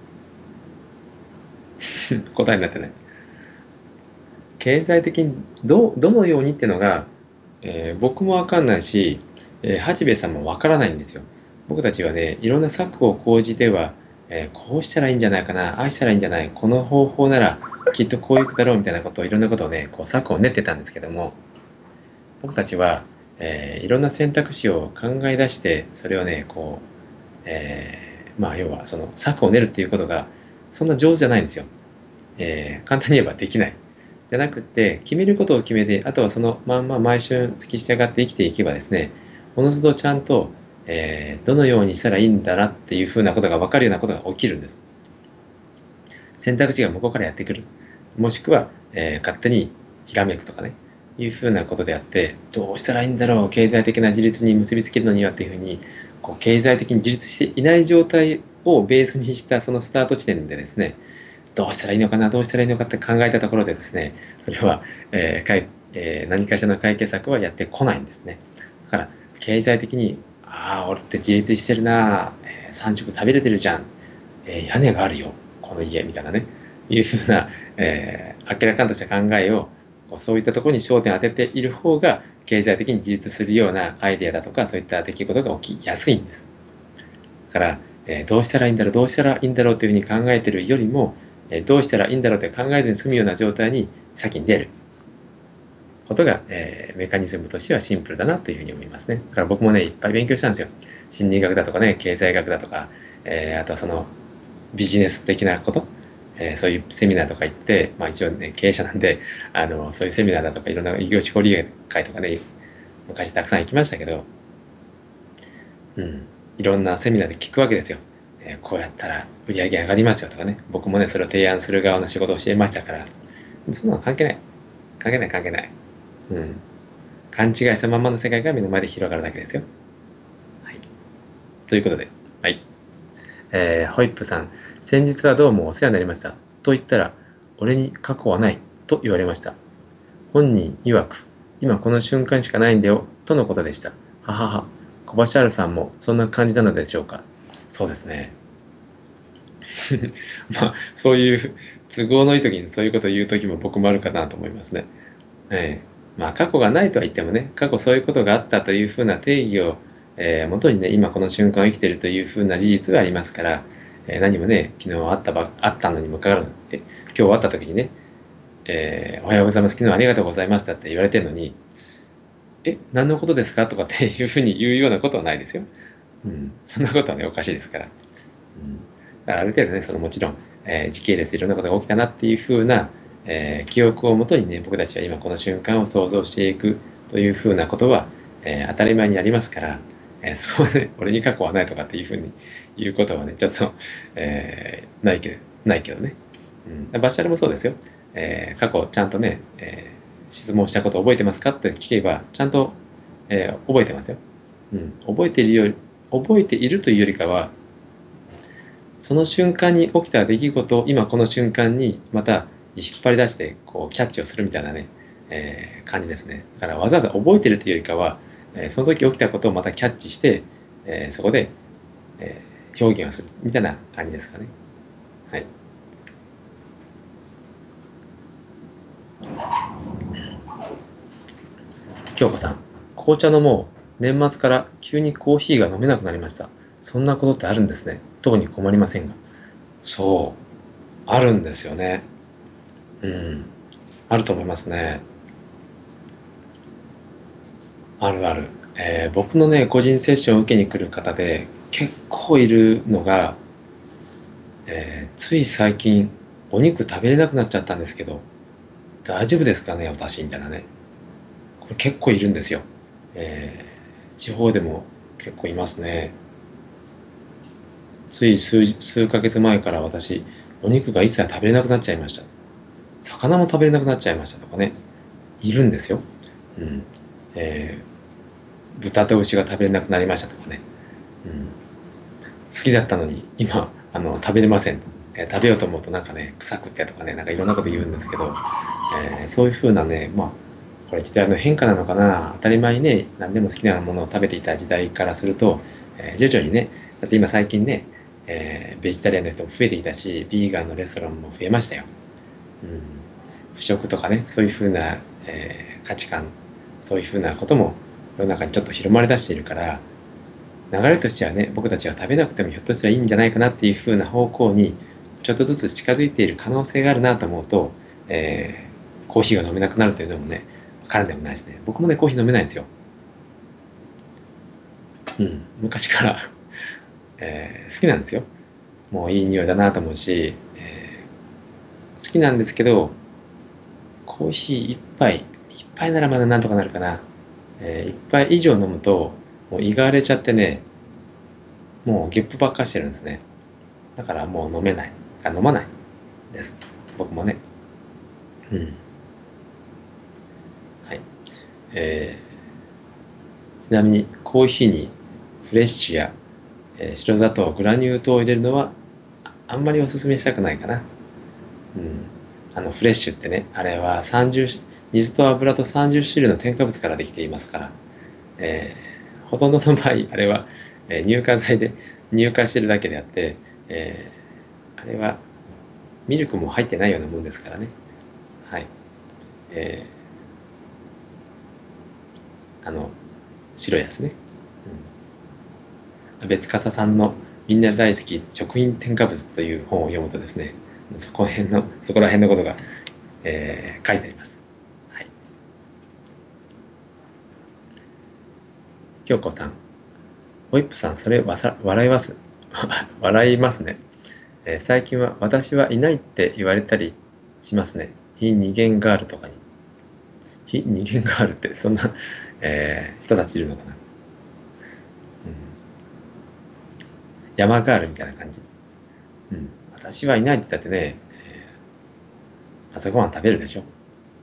答えになってない。経済的にどどのようにっていうのが、えー、僕もわかんないし、えー、八兵衛さんもわからないんですよ。僕たちはね、いろんな策を講じては、えー、こうしたらいいんじゃないかな、ああしたらいいんじゃない、この方法ならきっとこういうことだろうみたいなことをいろんなことをね、こう策を練ってたんですけども、僕たちは、えー、いろんな選択肢を考え出して、それをね、こう、えー、まあ要はその策を練るっていうことがそんな上手じゃないんですよ。えー、簡単に言えばできない。じゃなくて、決めることを決めて、あとはそのまんま毎週突き従って生きていけばですね、おのずとちゃんと、えー、どのようにしたらいいんだなっていうふうなことが分かるようなことが起きるんです。選択肢が向こうからやってくる。もしくは、えー、勝手にひらめくとかね、いうふうなことであって、どうしたらいいんだろう、経済的な自立に結びつけるのにはっていうふうに、こう経済的に自立していない状態をベースにしたそのスタート地点でですね、どうしたらいいのかな、どうしたらいいのかって考えたところでですね、それは、えーかいえー何かしらの解決策はやってこないんですね。だから、経済的に、ああ、俺って自立してるな、えー、さん食食べれてるじゃん、えー屋根があるよ、この家、みたいなね、いうふうな、えー明らかんとした考えを、こうそういったところに焦点を当てている方が、経済的に自立するようなアイデアだとか、そういった出来事が起きやすいんです。だから、えーどうしたらいいんだろう、どうしたらいいんだろうというふうに考えているよりも、えーどうしたらいいんだろうって考えずに済むような状態に先に出ることが、えーメカニズムとしてはシンプルだなというふうに思いますね。だから僕もね、いっぱい勉強したんですよ。心理学だとかね、経済学だとか、えーあとはそのビジネス的なこと、えーそういうセミナーとか行って、まあ一応ね、経営者なんで、あの、そういうセミナーだとかいろんな異業種交流会とかね、昔たくさん行きましたけど、うん、いろんなセミナーで聞くわけですよ。えーこうやったら売り上げ上がりますよとかね、僕もね、それを提案する側の仕事をしていましたから、でもそんなの関係ない。関係ない関係ない。うん。勘違いしたままの世界が目の前で広がるだけですよ。はい。ということで、はい。えーホイップさん、先日はどうもお世話になりました。と言ったら、俺に過去はない。と言われました。本人曰く、今この瞬間しかないんだよ。とのことでした。ははは。小橋原さんもそんな感じなのでしょうか。そうですね。まあ、そういう都合のいい時にそういうことを言う時も僕もあるかなと思いますね。ええまあ、過去がないとは言ってもね、過去そういうことがあったというふうな定義を、えー、元にね、今この瞬間を生きているというふうな事実はありますから、えー何もね、昨日あったばあったのにもかかわらず、え今日会った時にね、えーおはようございます、昨日はありがとうございましたって言われてるのに、え、何のことですかとかっていうふうに言うようなことはないですよ。うん、そんなことはね、おかしいですから。うん、だからある程度ね、そのもちろん、えー時系列でいろんなことが起きたなっていうふうな、えー記憶をもとにね、僕たちは今この瞬間を想像していくというふうなことは、えー当たり前にありますから、えーそこはね、俺に過去はないとかっていうふうに言うことはね、ちょっと、えーないけど、ないけどね。うん、バシャルもそうですよ。 えー過去ちゃんとね、えー質問したこと覚えてますかって聞けば、ちゃんと、えー覚えてますよ。うん、覚えているより、覚えているというよりかは、その瞬間に起きた出来事を今この瞬間にまた引っ張り出してこうキャッチをするみたいなね、えー感じですね。だからわざわざ覚えてるというよりかは、えーその時起きたことをまたキャッチして、えーそこで、えー表現をするみたいな感じですかね。はい。京子さん、紅茶飲もう。年末から急にコーヒーが飲めなくなりました。そんなことってあるんですね。特に困りませんが。そう、あるんですよね。うん、あると思いますね。あるある。えー僕のね、個人セッションを受けに来る方で結構いるのが、えーつい最近お肉食べれなくなっちゃったんですけど、大丈夫ですかね、私みたいなね。これ結構いるんですよ。えー地方でも結構いますね。つい数数ヶ月前から私、お肉が一切食べれなくなっちゃいました。魚も食べれなくなっちゃいましたとかね、いるんですよ。うん。えー豚と牛が食べれなくなりましたとかね。うん。好きだったのに今あの食べれません、えー食べようと思うとなんかね臭くてとかねなんかいろんなこと言うんですけど、えーそういうふうなね、まあこれ時代の変化なのかな。当たり前にね何でも好きなものを食べていた時代からすると、えー徐々にね、だって今最近ね、えーベジタリアンの人も増えてきたしビーガンのレストランも増えましたよ。うん、腐食とかねそういうふうな、えー価値観、そういうふうなことも世の中にちょっと広まりだしているから、流れとしてはね、僕たちは食べなくてもひょっとしたらいいんじゃないかなっていう風な方向にちょっとずつ近づいている可能性があるなと思うと、えーコーヒーが飲めなくなるというのもね、からでもないですね。僕もね、コーヒー飲めないんですよ。うん、昔から、えー好きなんですよ。もういい匂いだなと思うし、えー好きなんですけど、コーヒー一杯、一杯ならまだなんとかなるかな。えー一杯以上飲むと、もう胃が荒れちゃってね、もうゲップばっかしてるんですね。だからもう飲めない。あ、飲まないです。僕もね。うん。はい。えー、ちなみにコーヒーにフレッシュや、えー白砂糖、グラニュー糖を入れるのはあんまりおすすめしたくないかな。うん。あのフレッシュってね、あれはさんじゅう、水と油とさんじゅっしゅるいの添加物からできていますから、えーほとんどの場合、あれは、えー乳化剤で乳化してるだけであって、えーあれはミルクも入ってないようなもんですからね。はい。えーあの、白いやつね。うん、別笠さんのみんな大好き食品添加物という本を読むとですね、そこら辺の、そこら辺のことが、えー書いてあります。はい。京子さん、ホイップさん、それわさ笑います。笑いますね。えー最近は私はいないって言われたりしますね。非二元ガールとかに。非二元ガールってそんな、えー人たちいるのかな。うん、山ガールみたいな感じ。うん。私はいないって言ったってね、朝ごはん食べるでしょ。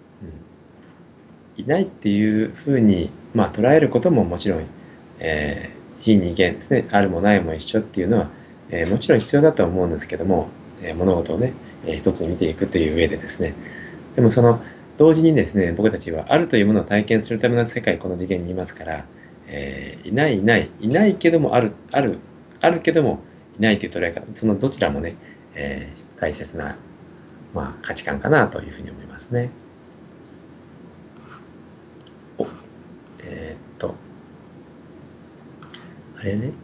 うん、いないっていうふうに、まあ、捉えることももちろん、えー非二元ですね。あるもないも一緒っていうのは、えーもちろん必要だとは思うんですけども、えー物事をね、えー一つに見ていくという上でですね。でもその同時にですね、僕たちはあるというものを体験するための世界、この次元にいますから、えーいないいないいないけどもあるあるあるけどもいないという捉え方、そのどちらもね、えー大切な、まあ、価値観かなというふうに思いますね。お、えーっとあれね、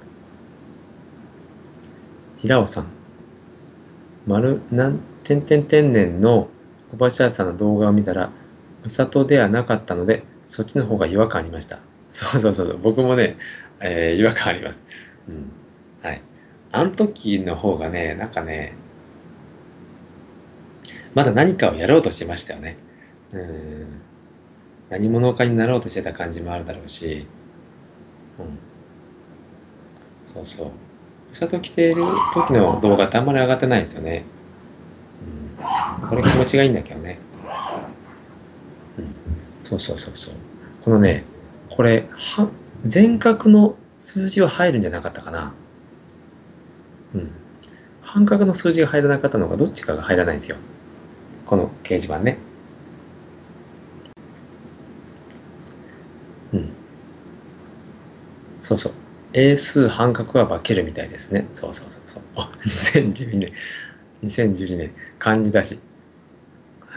平尾さん、丸なんてんてんてんねんの小林さんの動画を見たら、うさとではなかったので、そっちの方が違和感ありました。そうそうそう、僕もね、えー違和感あります。うん。はい。あの時の方がね、なんかね、まだ何かをやろうとしてましたよね。うん。何者かになろうとしてた感じもあるだろうし、うん。そうそう。うさと着ている時の動画ってあんまり上がってないんですよね。うん。だこれ気持ちがいいんだけどね。うん、そうそうそうそう。このね、これ、は、全角の数字は入るんじゃなかったかな。うん。半角の数字が入らなかったのがどっちかが入らないんですよ。この掲示板ね。うん。そうそう。英数半角は化けるみたいですね。そうそうそうそう。あ、にせんじゅうにねん。にせんじゅうにねん。漢字だし。はい。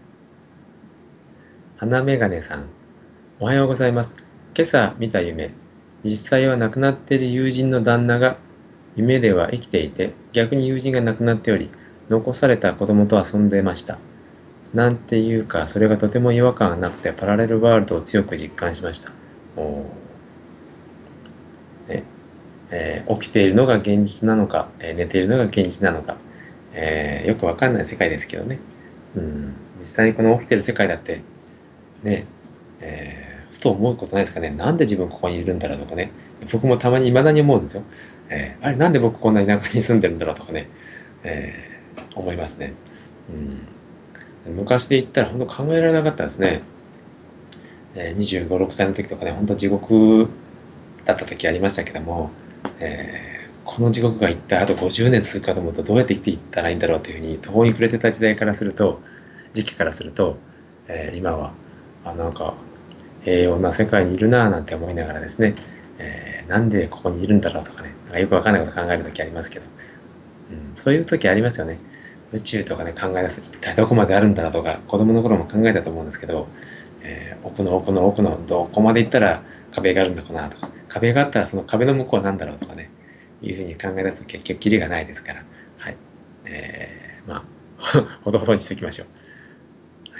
花メガネさん。おはようございます。今朝見た夢。実際は亡くなっている友人の旦那が夢では生きていて、逆に友人が亡くなっており、残された子供と遊んでました。なんていうか、それがとても違和感がなくて、パラレルワールドを強く実感しました。おー、ねえー起きているのが現実なのか、えー寝ているのが現実なのか、えーよくわかんない世界ですけどね。うん、実際にこの起きている世界だって、ね、えーふと思うことないですかね。なんで自分ここにいるんだろうとかね。僕もたまに未だに思うんですよ。えーあれ、なんで僕こんな田舎に住んでるんだろうとかね、えー思いますね。うん、昔で言ったら本当考えられなかったですね。えーにじゅうご、ろくさいの時とかね、本当地獄だった時ありましたけども、えーこの地獄が一体あとごじゅうねん続くかと思うとどうやって生きていったらいいんだろうというふうに途方に暮れてた時代からすると、時期からすると、えー今は、あ、なんか平穏な世界にいるなぁなんて思いながらですね、えーなんでここにいるんだろうとかね、なんかよくわかんないこと考える時ありますけど、うん、そういう時ありますよね。宇宙とかで考え出す、一体どこまであるんだろうとか、子供の頃も考えたと思うんですけど、えー奥の奥の奥のどこまで行ったら壁があるんだかなとか、壁があったらその壁の向こうは何だろうとかね、いうふうに考え出すと結局キリがないですから、はい。えー、まあ、ほどほどにしておきましょう。はい。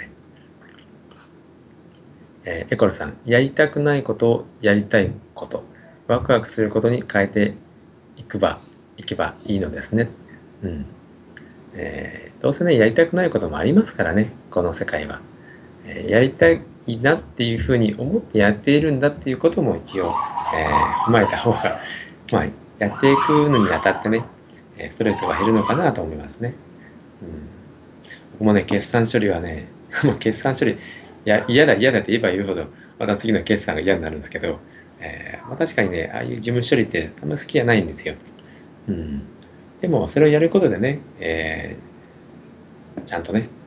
えーエコルさん、やりたくないことをやりたいこと、ワクワクすることに変えていくば、いけばいいのですね。うん。えーどうせね、やりたくないこともありますからね、この世界は。えーやりたいなっていうふうに思ってやっているんだっていうことも一応、えー踏まえた方が、まあ、やっていくのにあたってね、ストレスが減るのかなと思いますね。うん、僕もね、決算処理はね、もう決算処理、いや、嫌だ嫌だって言えば言うほど、また次の決算が嫌になるんですけど、えーまあ、確かにね、ああいう事務処理ってあんま好きじゃないんですよ。うん、でも、それをやることでね、えーちゃんとね、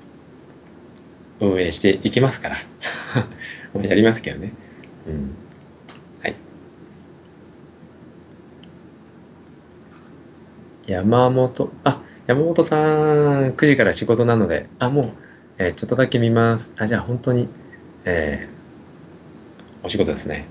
運営していきますから。やりますけどね。うん。はい。山本、あ、山本さん、くじから仕事なので、あ、もう、えーちょっとだけ見ます。あ、じゃあ本当に、えーお仕事ですね。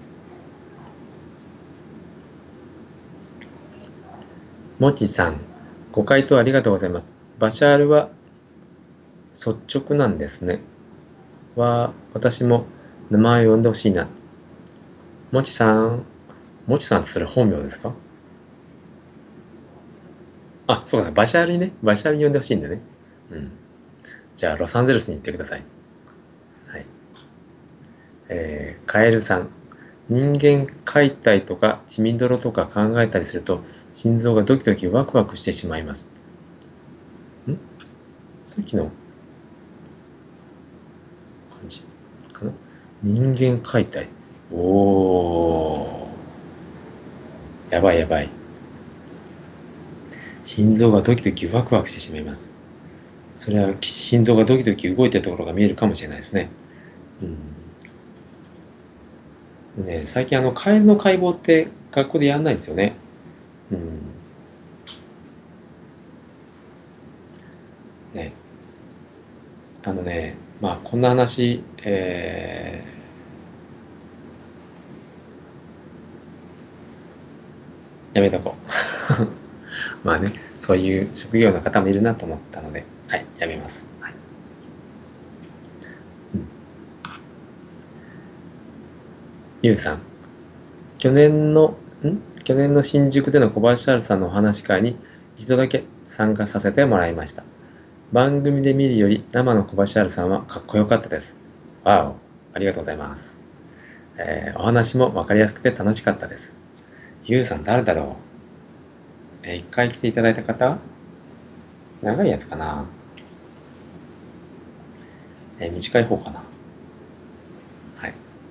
もちさん、ご回答ありがとうございます。バシャールは率直なんですね。は、私も名前を呼んでほしいな。もちさん、もちさんってそれ本名ですか？あ、そうか、バシャールにね、バシャールに呼んでほしいんだね。うん。じゃあ、ロサンゼルスに行ってください。はい。えー、カエルさん。人間解体とか血みどろとか考えたりすると、心臓がドキドキワクワクしてしまいます。んさっきの感じかな。人間解体。おー。やばいやばい。心臓がドキドキワクワクしてしまいます。それは心臓がドキドキ動いてるところが見えるかもしれないですね。うん。ね、最近あの、カエルの解剖って学校でやんないですよね。うん。ね。あのね、まあ、こんな話、えー、やめとこう。まあね、そういう職業の方もいるなと思ったので、はい、やめます。はい。うん、ゆうさん、去年の、ん去年の新宿での小林春さんのお話し会に一度だけ参加させてもらいました。番組で見るより生の小林春さんはかっこよかったです。わお、ありがとうございます。えーお話もわかりやすくて楽しかったです。ゆうさん誰だろう？えー一回来ていただいた方？長いやつかな？ えー短い方かな。はい。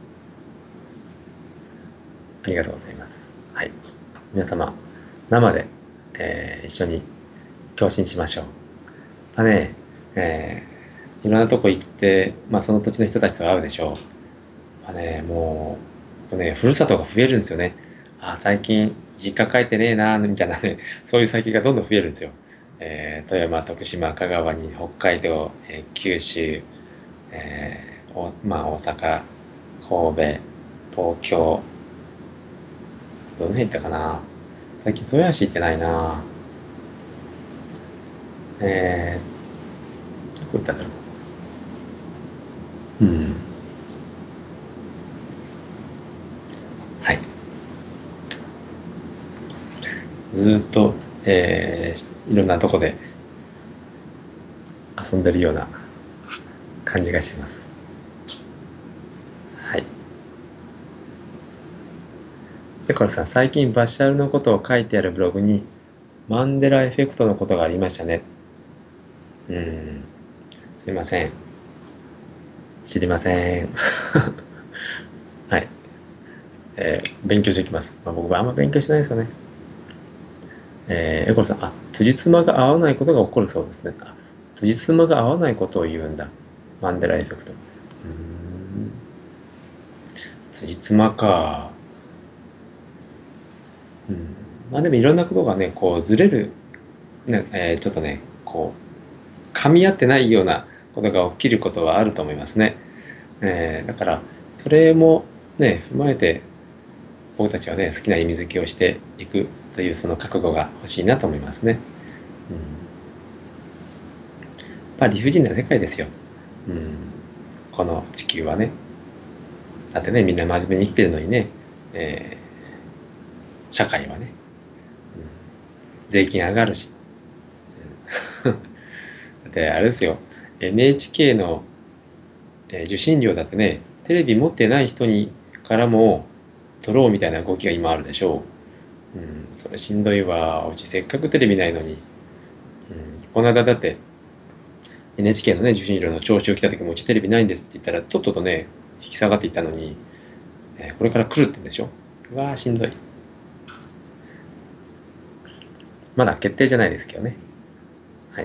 ありがとうございます。はい。皆様、生で、えー一緒に共振しましょう。まあね、えーいろんなとこ行って、まあその土地の人たちと会うでしょう。まあね、もう、ね、ふるさとが増えるんですよね。あ、最近、実家帰ってねえな、みたいなね、そういう先がどんどん増えるんですよ。えー富山、徳島、香川に、北海道、えー九州、えーおまあ、大阪、神戸、東京、どの辺行ったかな。最近豊橋行ってないな。えー、どこ行ったんだろう。うん。はい。ずっと、えー、いろんなとこで遊んでるような感じがしてます。はい。ペコラさん、最近バシャルのことを書いてあるブログに、マンデラエフェクトのことがありましたね。うーん。すいません。知りません。はい。えー勉強しておきます。まあ、僕はあんま勉強しないですよね。えー、エコラさん、あ、辻褄が合わないことが起こるそうですね。あ、辻褄が合わないことを言うんだ。マンデラエフェクト。うーん。辻褄か。うん。まあでもいろんなことがね、こうずれる、ね、えーちょっとね、こう、噛み合ってないようなことが起きることはあると思いますね。えーだから、それもね、踏まえて、僕たちはね、好きな意味付けをしていくというその覚悟が欲しいなと思いますね。うん。まあ理不尽な世界ですよ。うん。この地球はね。だってね、みんな真面目に生きてるのにね、えー社会はね、うん、税金上がるし。だってあれですよ、エヌエイチケー の、えー受信料だってね、テレビ持ってない人にからも取ろうみたいな動きが今あるでしょう。うん、それしんどいわ。うちせっかくテレビないのに。うん、この間だって エヌエイチケー のね、受信料の徴収来た時もうちテレビないんですって言ったら、とっととね、引き下がっていったのに、えーこれから来るって言うんでしょ。うわーしんどい。まだ決定じゃないですけどね。はい。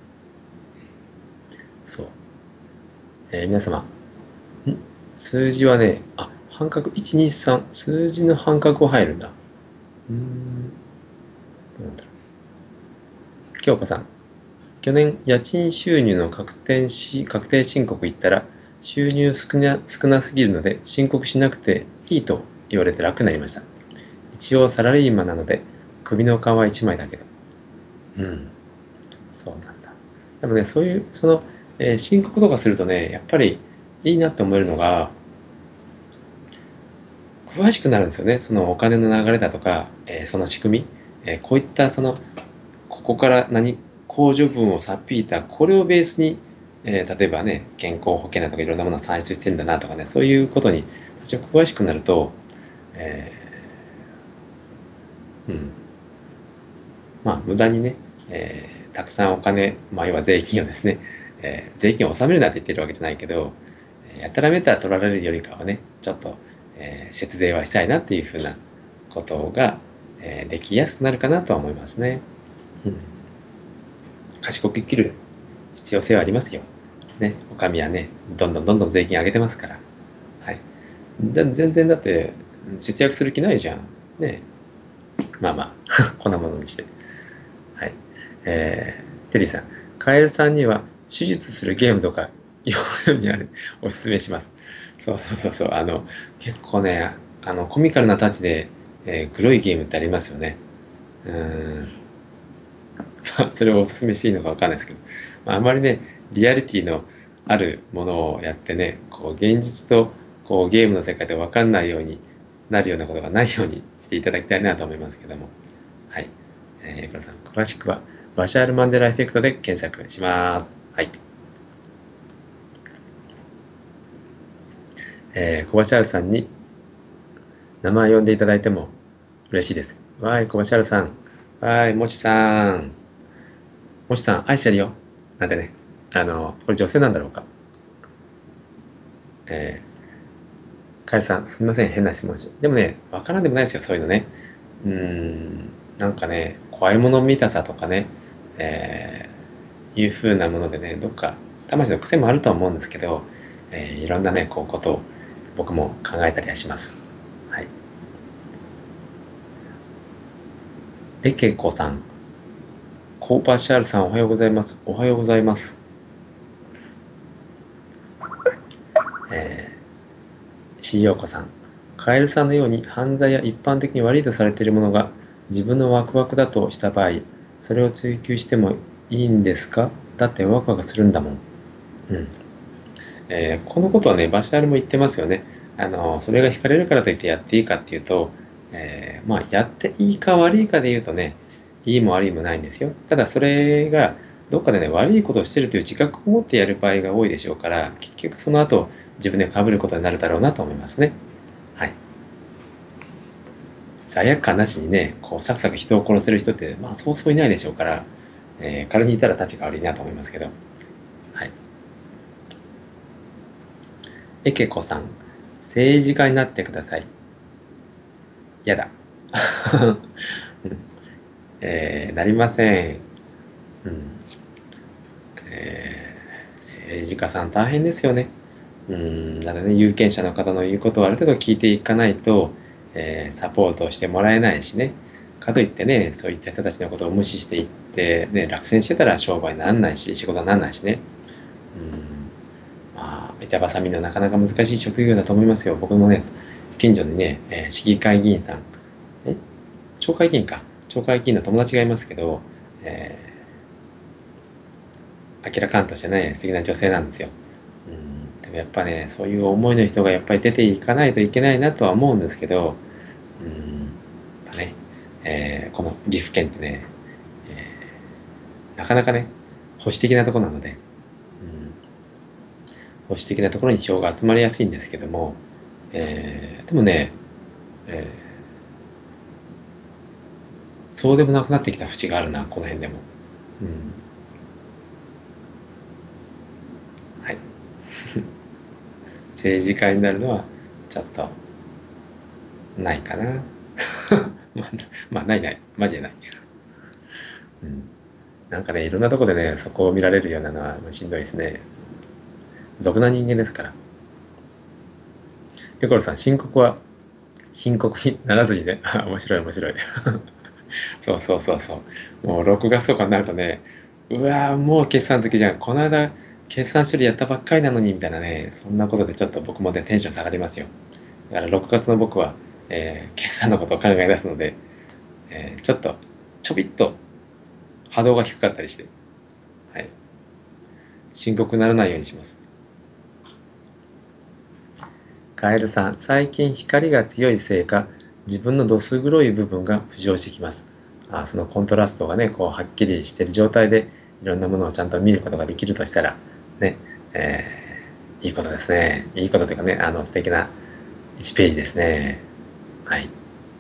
そう。えー皆様、ん数字はね、あ、半角いち、に、さん、数字の半角を入るんだ。うーん、どうなんだろう。京子さん、去年家賃収入の確定し確定申告行ったら、収入少な少なすぎるので申告しなくていいと言われて楽になりました。一応サラリーマンなので、首の皮はいちまいだけど。うん、そうなんだ。でもね、そういう、その、えー申告とかするとね、やっぱりいいなって思えるのが、詳しくなるんですよね。そのお金の流れだとか、えーその仕組み、えーこういったその、ここから何、控除分をさっぴいた、これをベースに、えー例えばね、健康保険だとかいろんなものを算出してるんだなとかね、そういうことに、私は詳しくなると、えーうん、まあ、無駄にね、えーたくさんお金、まあ、要は税金をですね、えー税金を納めるなって言ってるわけじゃないけど、やたらめったら取られるよりかはね、ちょっと、えー節税はしたいなっていうふうなことが、えーできやすくなるかなとは思いますね。うん、賢く生きる必要性はありますよ。ね、お上はね、どんどんどんどん税金上げてますから。はい。だ全然だって、節約する気ないじゃん。ね。まあまあ、こんなものにして。はい。えー、テリーさん、カエルさんには手術するゲームとか、読むにある、おすすめします。そうそうそうそう、あの、結構ね、あの、コミカルなタッチで、えー黒いゲームってありますよね。うーん。それをおすすめしていいのかわかんないですけど、まあ、あまりね、リアリティのあるものをやってね、こう、現実と、こう、ゲームの世界でわかんないようになるようなことがないようにしていただきたいなと思いますけども。はい。えー、黒さん、詳しくは、バシャール・マンデラエフェクトで検索します。はい。えー、コバシャールさんに名前呼んでいただいても嬉しいです。わーい、コバシャールさん。わーい、もちさん。もちさん、愛してるよ。なんてね。あの、これ女性なんだろうか。 えー、カエルさん、すみません、変な質問して。でもね、わからんでもないですよ、そういうのね。うーん、なんかね、怖いもの見たさとかね、えー、いう風なものでね、どっか魂の癖もあるとは思うんですけど、えーいろんなね、こう、ことを僕も考えたりはします。はい。えけこさん、コーパーシャールさん、おはようございます。おはようございます。えー、しようこさん、カエルさんのように犯罪や一般的に悪いとされているものが自分のワクワクだとした場合、それを追求してもいいんですか？だってワクワクするんだもん。うん。えーこのことはね、バシャールも言ってますよね。あの、それが惹かれるからといってやっていいかっていうと、えーまあ、やっていいか悪いかで言うとね、いいも悪いもないんですよ。ただそれが、どっかでね、悪いことをしてるという自覚を持ってやる場合が多いでしょうから、結局その後、自分で被ることになるだろうなと思いますね。はい。罪悪感なしにね、こう、サクサク人を殺せる人って、まあ、そうそういないでしょうから、えー仮にいたら立ちが悪いなと思いますけど。はい。えけこさん、政治家になってください。やだ。うんえーなりません。うん。えー政治家さん大変ですよね。うん。だってね、有権者の方の言うことをある程度聞いていかないと、えーサポートをしてもらえないしね。かといってね、そういった人たちのことを無視していって、ね、落選してたら商売にならないし、仕事にならないしね。うん。まあ、板挟みのなかなか難しい職業だと思いますよ。僕もね、近所にね、えー市議会議員さん、え町会議員か。町会議員の友達がいますけど、えー、明らかんとしてね、素敵な女性なんですよ。うん、でもやっぱね、そういう思いの人がやっぱり出ていかないといけないなとは思うんですけど、うん、やっぱね、えーこの岐阜県ってね、えーなかなかね、保守的なところなので、うん、保守的なところに票が集まりやすいんですけども、えーでもね、えーそうでもなくなってきた節があるな、この辺でも。うん、はい。政治家になるのはちょっとないかな。まあ、まあ、ないない。マジでない。うん。なんかね、いろんなとこでね、そこを見られるようなのはしんどいですね。俗な人間ですから。ペコロさん、申告は深刻にならずにね、あ面白い面白い。そうそうそうそう。もうろくがつとかになるとね、うわーもう決算好きじゃん。この間、決算処理やったばっかりなのに、みたいなね、そんなことでちょっと僕もね、テンション下がりますよ。だからろくがつの僕は、えー決算のことを考え出すので、えーちょっと、ちょびっと波動が低かったりして、はい。深刻にならないようにします。カエルさん、最近光が強いせいか、自分のどす黒い部分が浮上してきます。あそのコントラストがね、こうはっきりしている状態で、いろんなものをちゃんと見ることができるとしたら、ね、えーいいことですね。いいことというかね、あの素敵ないちページですね。はい。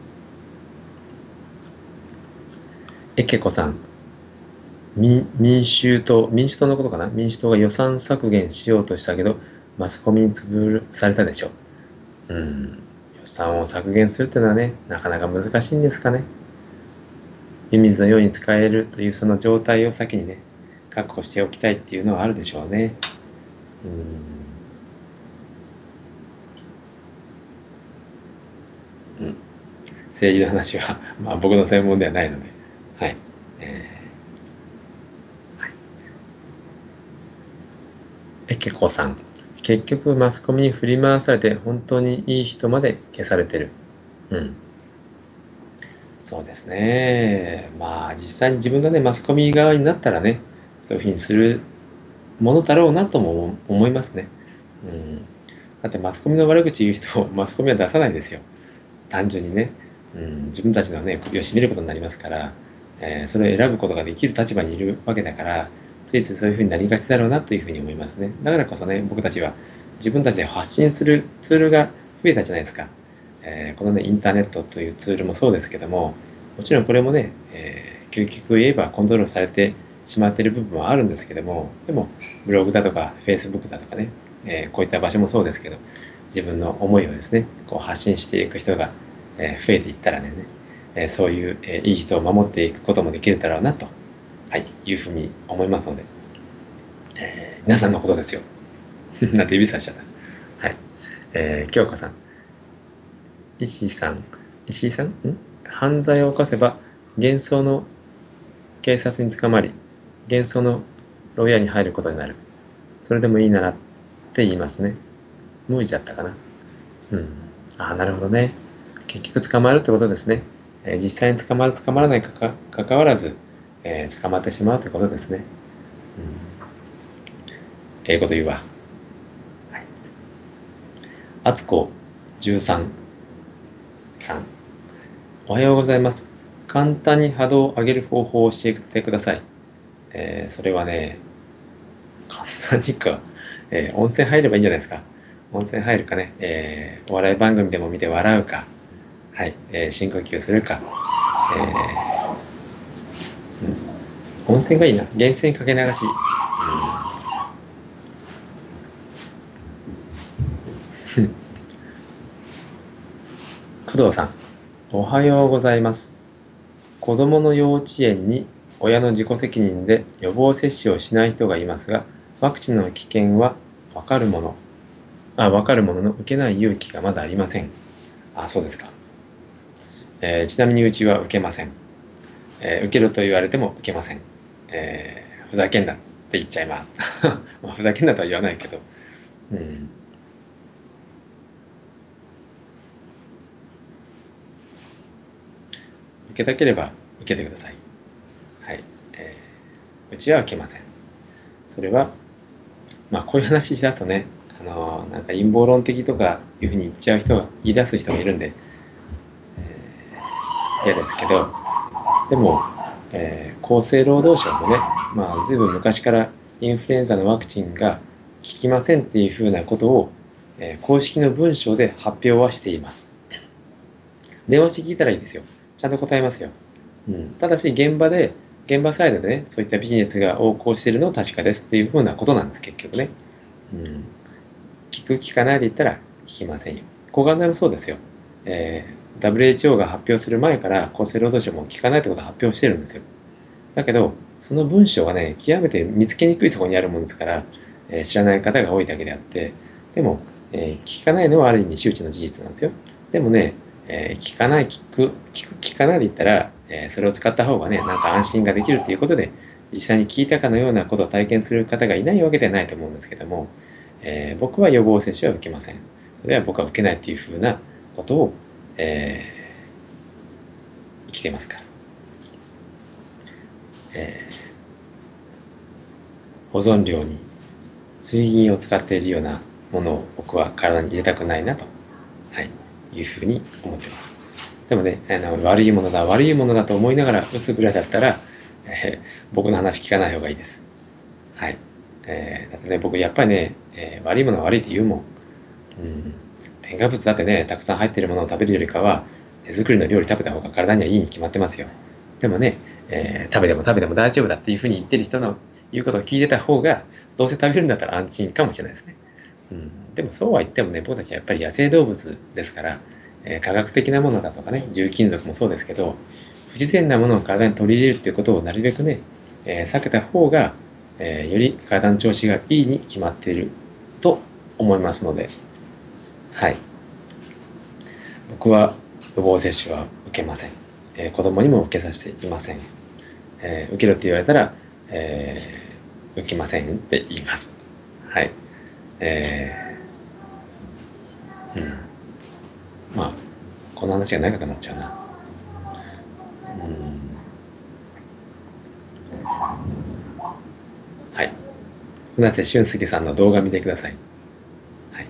えけこさん、民民衆党、民主党のことかな、民主党が予算削減しようとしたけど、マスコミに潰されたでしょ。うん。予算を削減するっていうのはね、なかなか難しいんですかね。湯水のように使えるというその状態を先にね、確保しておきたいっていうのはあるでしょうね。うん。うん。政治の話は、まあ僕の専門ではないので、はい。えー、はい。えけこさん。結局マスコミに振り回されて本当にいい人まで消されてる。うん。そうですね。まあ実際に自分がね、マスコミ側になったらね、そういうふうにするものだろうなとも思いますね。うん。だってマスコミの悪口言う人をマスコミは出さないんですよ。単純にね。うん、自分たちのね、首を絞めることになりますから、えーそれを選ぶことができる立場にいるわけだから、ついついそういうふうになりがちだろうなというふうに思いますね。だからこそね、僕たちは自分たちで発信するツールが増えたじゃないですか。えーこのね、インターネットというツールもそうですけども、もちろんこれもね、えー究極を言えばコントロールされてしまっている部分はあるんですけども、でも、ブログだとか、フェイスブックだとかね、 えーこういった場所もそうですけど、自分の思いをですね、こう発信していく人が、えー増えていったらね、えーそういう、えーいい人を守っていくこともできるだろうなと、はい、いうふうに思いますので、えー皆さんのことですよ。なんて指さしちゃった。はい。えー京子さん、石井さん、石井さん、ん犯罪を犯せば幻想の警察に捕まり、幻想の牢屋に入ることになる。それでもいいならって言いますね。無理だったかな。うん。ああ、なるほどね。結局捕まるってことですね。えー実際に捕まる、捕まらないかか、かかわらず、えー捕まってしまうってことですね。うん。ええこと言うわ。はい。あつこじゅうさんさん。おはようございます。簡単に波動を上げる方法を教えてください。えーそれはね、簡単にか、えー温泉入ればいいんじゃないですか。温泉入るかね、えーお笑い番組でも見て笑うか、はい、えー深呼吸するか、えーうん、温泉がいいな。源泉かけ流し。うん、工藤さん、おはようございます。子供の幼稚園に親の自己責任で予防接種をしない人がいますが、ワクチンの危険はわかるもの、あ、わかるものの受けない勇気がまだありません。あ、そうですか。えーちなみにうちは受けません。えー受けろと言われても受けません。えーふざけんなって言っちゃいます。まあ、ふざけんなとは言わないけど、うん、受けたければ受けてください。はい。えーうちは受けません。それは、まあ、こういう話しだすとね、あのーなんか陰謀論的とかいうふうに言っちゃう人が、言い出す人がいるんで、嫌ですけど、でも、えー厚生労働省もね、まあ、ずいぶん昔からインフルエンザのワクチンが効きませんっていうふうなことを、えー公式の文章で発表はしています。電話して聞いたらいいですよ。ちゃんと答えますよ。うん、ただし、現場で、現場サイドでね、そういったビジネスが横行しているのは確かですっていうふうなことなんです、結局ね。うん、聞く、聞かないで言ったら聞きませんよ。抗がん剤もそうですよ。えー ダブリューエイチオー が発表する前から厚生労働省も聞かないってことを発表してるんですよ。だけど、その文章がね、極めて見つけにくいところにあるもんですから、えー知らない方が多いだけであって、でも、えー聞かないのはある意味周知の事実なんですよ。でもね、えー聞かない、聞く、聞く、聞かないで言ったら、えーそれを使った方がね、なんか安心ができるということで、実際に聞いたかのようなことを体験する方がいないわけではないと思うんですけども、えー僕は予防接種は受けません。それは僕は受けないっていうふうなことを、えー生きていますから。えー保存料に水銀を使っているようなものを僕は体に入れたくないなと、はい、いうふうに思ってます。でもね、あの悪いものだ、悪いものだと思いながら打つぐらいだったら、えー僕の話聞かない方がいいです。はい。えーだってね、僕やっぱりね、えー悪いものは悪いって言うもん。うん。添加物だってね、たくさん入っているものを食べるよりかは、手作りの料理食べた方が体にはいいに決まってますよ。でもね、えー食べても食べても大丈夫だっていうふうに言ってる人の言うことを聞いてた方が、どうせ食べるんだったら安心かもしれないですね。うん、でもそうは言ってもね、僕たちはやっぱり野生動物ですから、えー科学的なものだとかね、重金属もそうですけど、不自然なものを体に取り入れるっていうことをなるべくね、えー避けた方が、えーより体の調子がいいに決まっていると思いますので、はい。僕は予防接種は受けません。えー子供にも受けさせていません。えー受けろって言われたら、えー受けませんって言います。はい。えーうん。まあ、この話が長くなっちゃうな。うん。はい。船瀬俊介さんの動画見てください。はい。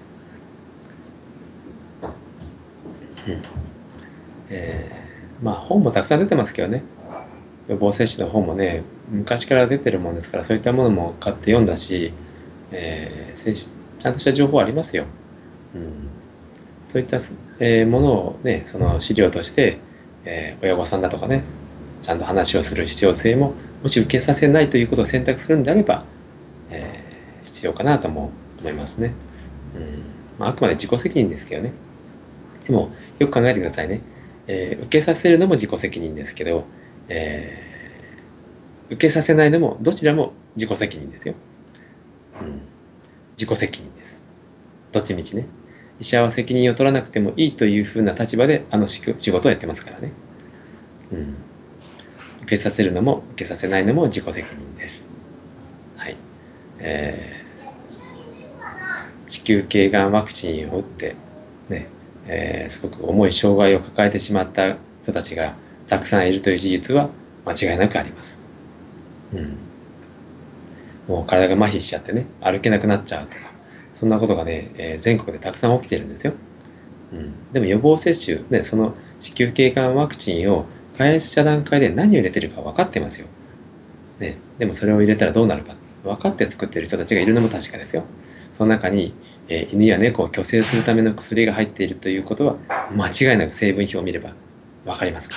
うん。えーまあ、本もたくさん出てますけどね。予防接種の本もね、昔から出てるもんですから、そういったものも買って読んだし、えー接種ちゃんとした情報ありますよ。うん。そういった、えーものをね、その資料として、えー親御さんだとかね、ちゃんと話をする必要性も、もし受けさせないということを選択するんであれば、えー必要かなとも思いますね。うんまあ、あくまで自己責任ですけどね。でも、よく考えてくださいね。えー受けさせるのも自己責任ですけど、えー受けさせないのも、どちらも自己責任ですよ。うん、自己責任です。どっちみちね。医者は責任を取らなくてもいいというふうな立場であの仕事をやってますからね。うん、受けさせるのも受けさせないのも自己責任です。はい。えー、子宮頸がんワクチンを打って、ね、えーすごく重い障害を抱えてしまった人たちがたくさんいるという事実は間違いなくあります。うん。もう体が麻痺しちゃってね、歩けなくなっちゃうとか、そんなことがね、えー全国でたくさん起きてるんですよ。うん、でも予防接種、ね、その子宮頸がんワクチンを開発した段階で何を入れてるか分かってますよ。ね、でもそれを入れたらどうなるか分かって作ってる人たちがいるのも確かですよ。その中に、えー犬や猫を去勢するための薬が入っているということは間違いなく成分表を見れば分かりますから。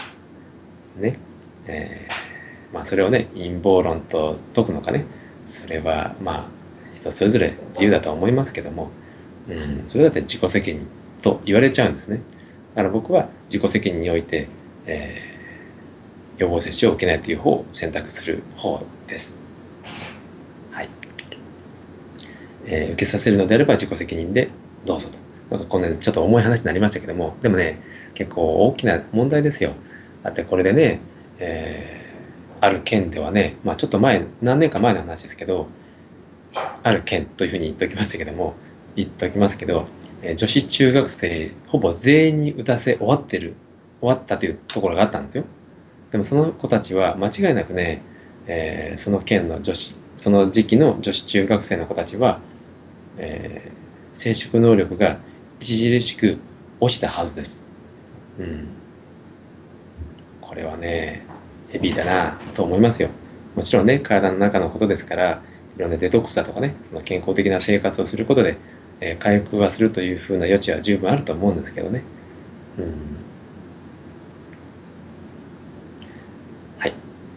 ね。えーまあそれをね、陰謀論と解くのかね、それはまあ人それぞれ自由だとは思いますけども、うん、それだって自己責任と言われちゃうんですね。だから僕は自己責任において、えー予防接種を受けないという方を選択する方です。はい。えー受けさせるのであれば自己責任でどうぞと。なんかこんなちょっと重い話になりましたけども、でもね、結構大きな問題ですよ。だってこれでね、えーある県ではね、まあちょっと前、何年か前の話ですけど、ある県というふうに言っておきましたけども、言っておきますけど、えー女子中学生ほぼ全員に打たせ終わってる、終わったというところがあったんですよ。でもその子たちは間違いなくね、えーその県の女子、その時期の女子中学生の子たちは、えー生殖能力が著しく落ちたはずです。うん。これはね、ヘビーだなと思いますよ。もちろんね、体の中のことですから、いろんなデトックスだとかね、その健康的な生活をすることで、えー回復がするというふうな余地は十分あると思うんですけどね。うん。はい。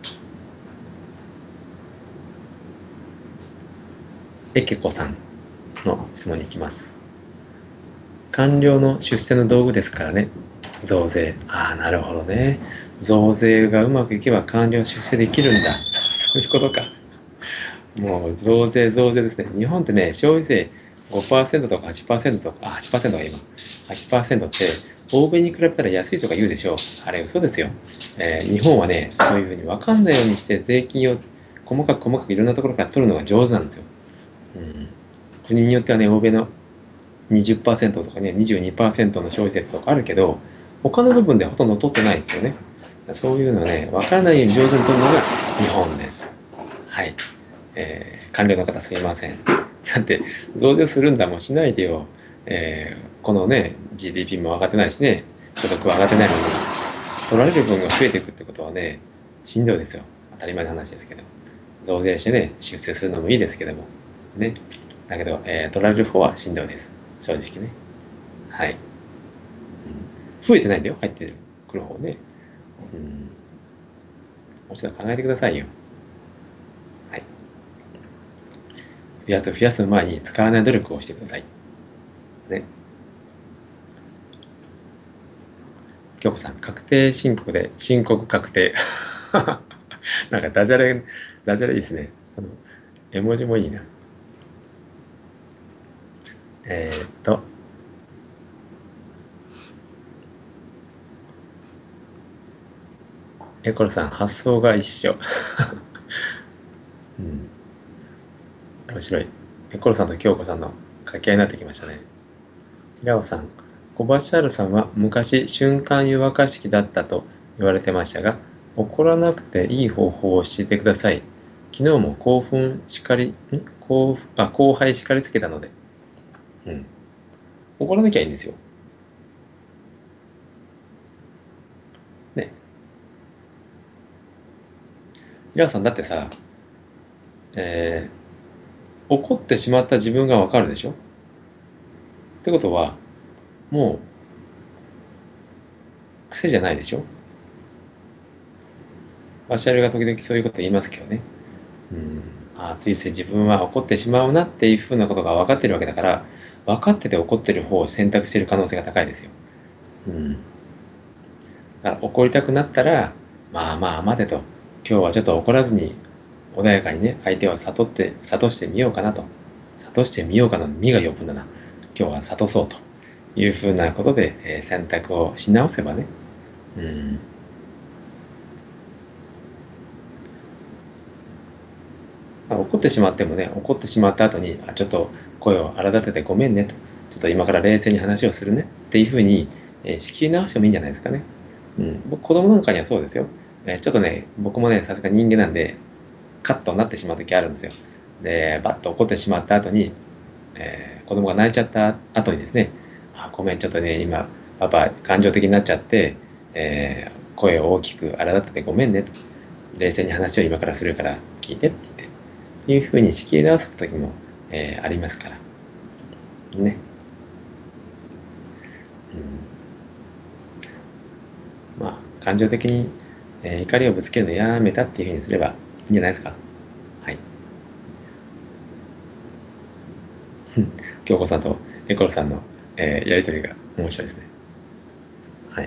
えけこさんの質問に行きます。官僚の出世の道具ですからね。増税。ああ、なるほどね。増税がうまくいけば官僚出世できるんだ。そういうことか。もう増税、増税ですね。日本ってね、消費税ごパーセントとかはちパーセントとか、あ、はちパーセントが今。はちパーセントって欧米に比べたら安いとか言うでしょう。あれ嘘ですよ。えー日本はね、そういうふうに分かんないようにして税金を細かく細かくいろんなところから取るのが上手なんですよ。うん、国によってはね、欧米のにじゅっパーセントとかね、にじゅうにパーセントの消費税とかあるけど、他の部分ではほとんど取ってないですよね。そういうのね、わからないように上手に取るのが日本です。はい。えー、官僚の方すいません。だって、増税するんだもんしないでよ。えー、このね、ジーディーピー も上がってないしね、所得は上がってないのに、取られる分が増えていくってことはね、しんどいですよ。当たり前の話ですけど。増税してね、出世するのもいいですけども。ね。だけど、えー、取られる方はしんどいです。正直ね。はい。うん、増えてないんだよ、入ってくる方ね。うん。もう一度考えてくださいよ。はい。増やす増やす前に使わない努力をしてください。ね。京子さん、確定申告で申告確定。なんかダジャレ、ダジャレいいですね。その、絵文字もいいな。えー、っと、エコロさん、発想が一緒。うん、面白い。エコロさんと京子さんの掛け合いになってきましたね。平尾さん、コバシャールさんは昔瞬間湯沸かし器だったと言われてましたが、怒らなくていい方法を教えてください。昨日も興奮叱り、ん興あ後輩叱りつけたので、うん。怒らなきゃいいんですよ。ね。平尾さん、だってさ、えー怒ってしまった自分がわかるでしょってことは、もう癖じゃないでしょ。ワシャルが時々そういうこと言いますけどね。うん。 あついつい自分は怒ってしまうなっていうふうなことが分かってるわけだから、分かってて怒ってる方を選択している可能性が高いですよ。うん。だから怒りたくなったら、まあまあ待てと、今日はちょっと怒らずに穏やかにね、相手を悟って、諭してみようかなと。諭してみようかの身が呼ぶんだな。今日は諭そうというふうなことで、えー選択をし直せばね、うん、まあ、怒ってしまってもね、怒ってしまった後に、あ、ちょっと声を荒立ててごめんねと、ちょっと今から冷静に話をするねっていうふうに、えー仕切り直してもいいんじゃないですかね。うん、僕、子供なんかにはそうですよ。えーちょっとね、僕もね、さすが人間なんで、カッとなってしまう時あるんですよ。で、バッと怒ってしまった後に、えー子供が泣いちゃった後にですね、あ、ごめん、ちょっとね、今、パパ、感情的になっちゃって、えー声を大きく荒立ててごめんねと、冷静に話を今からするから聞いてって言って、いうふうに仕切り直す時も、えーありますから。ね。うん、まあ、感情的に、えー怒りをぶつけるのやめたっていうふうにすればいいんじゃないですか。はい。京子さんとエコロさんの、えーやりとりが面白いですね。はい。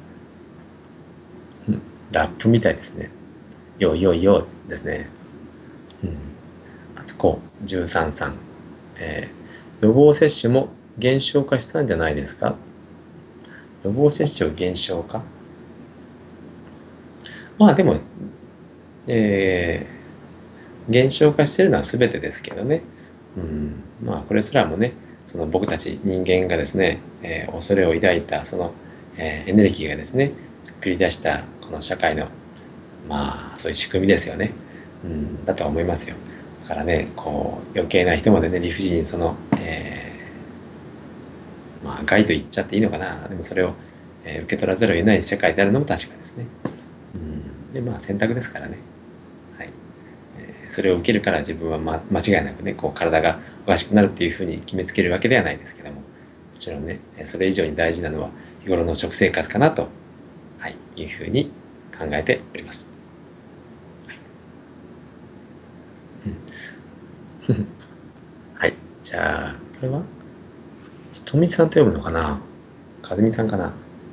うん、ラップみたいですね。よいよいよですね。うん。あつこじゅうさんさん。えー予防接種も減少化したんじゃないですか？予防接種を減少化、まあでも、えー減少化してるのは全てですけどね。うん。まあこれすらもね、その僕たち人間がですね、えー恐れを抱いたその、えーエネルギーがですね、作り出したこの社会の、まあそういう仕組みですよね。うん、だとは思いますよ。だからね、こう余計な人までね、理不尽にその、えーまあ害と言っちゃっていいのかな。でもそれを、えー受け取らざるを得ない社会であるのも確かですね。うん、で、まあ選択ですからね。はい。えーそれを受けるから自分は、ま、間違いなくね、こう体がおかしくなるっていうふうに決めつけるわけではないですけども、もちろんね、それ以上に大事なのは日頃の食生活かなと、はい、いうふうに考えております。はい。うん、はい。じゃあ、これはひとみさんと読むのかな、かずみさんかな。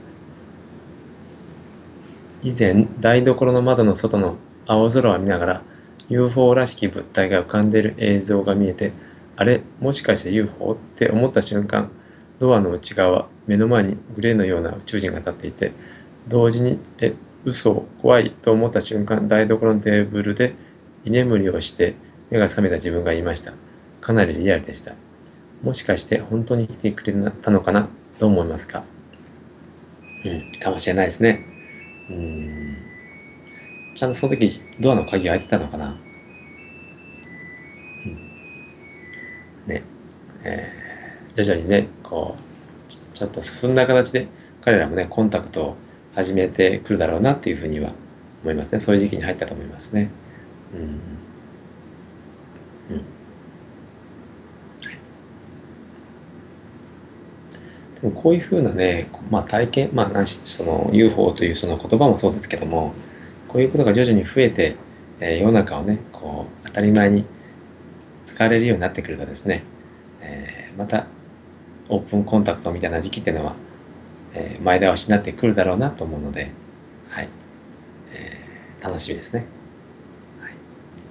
以前、台所の窓の外の青空を見ながら ユーフォー らしき物体が浮かんでいる映像が見えて、あれ、もしかして ユーフォー って思った瞬間、ドアの内側、目の前にグレーのような宇宙人が立っていて、同時に、え、嘘、怖いと思った瞬間、台所のテーブルで居眠りをして目が覚めた自分がいました。かなりリアルでした。もしかして本当に来てくれたのかなと思いますか？うん、かもしれないですね。うーん。ちゃんとその時、ドアの鍵開いてたのかな。うん、ね。えー徐々にね、こう、ちちょっと進んだ形で、彼らもね、コンタクトを始めてくるだろうなっていうふうには思いますね。そういう時期に入ったと思いますね。うん。うん。でもこういうふうなね、まあ体験、まあ、なしその ユーフォー というその言葉もそうですけども、こういうことが徐々に増えて、えー世の中をね、こう、当たり前に使われるようになってくるとですね、えーまたオープンコンタクトみたいな時期っていうのは、えー前倒しになってくるだろうなと思うので、はい、えー楽しみですね。はい、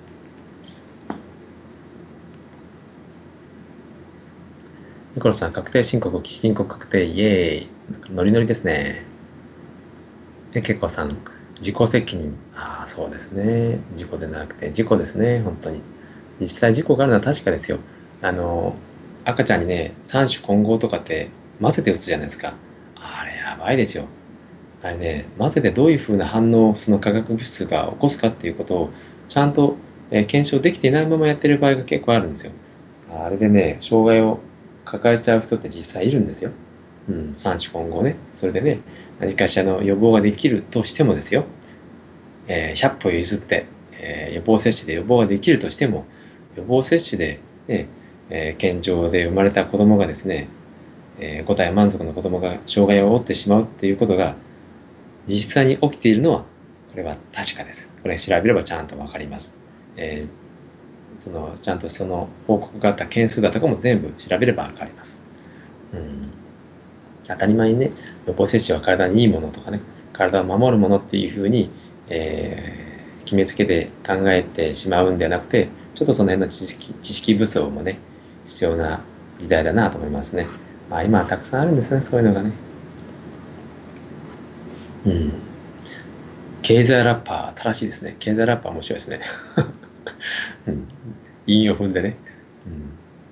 ニコロさん、確定申告、申告確定、イエーイ。ノリノリですね。え、けっこさん、自己責任。ああ、そうですね。事故でなくて、事故ですね、本当に。実際事故があるのは確かですよ。あの、赤ちゃんにね、三種混合とかって混ぜて打つじゃないですか。あれ、やばいですよ。あれね、混ぜてどういうふうな反応をその化学物質が起こすかっていうことをちゃんと、えー検証できていないままやってる場合が結構あるんですよ。あれでね、障害を抱えちゃう人って実際いるんですよ。うん、三種混合ね。それでね、何かしらの予防ができるとしてもですよ、えー、ひゃっぽ譲って、えー予防接種で予防ができるとしても、予防接種で、ね、えー健常で生まれた子供がですね、えー、五体満足の子供が障害を負ってしまうっていうことが実際に起きているのは、これは確かです。これ調べればちゃんとわかります。えーそのちゃんとその報告があった件数だとかも全部調べれば分かります。うん、当たり前にね、予防接種は体にいいものとかね、体を守るものっていうふうに、えー、決めつけて考えてしまうんではなくて、ちょっとその辺の知識、知識武装もね、必要な時代だなと思いますね。まあ今はたくさんあるんですね、そういうのがね。うん。経済ラッパー、正しいですね。経済ラッパー面白いですね。うん。韻を踏んでね。うん。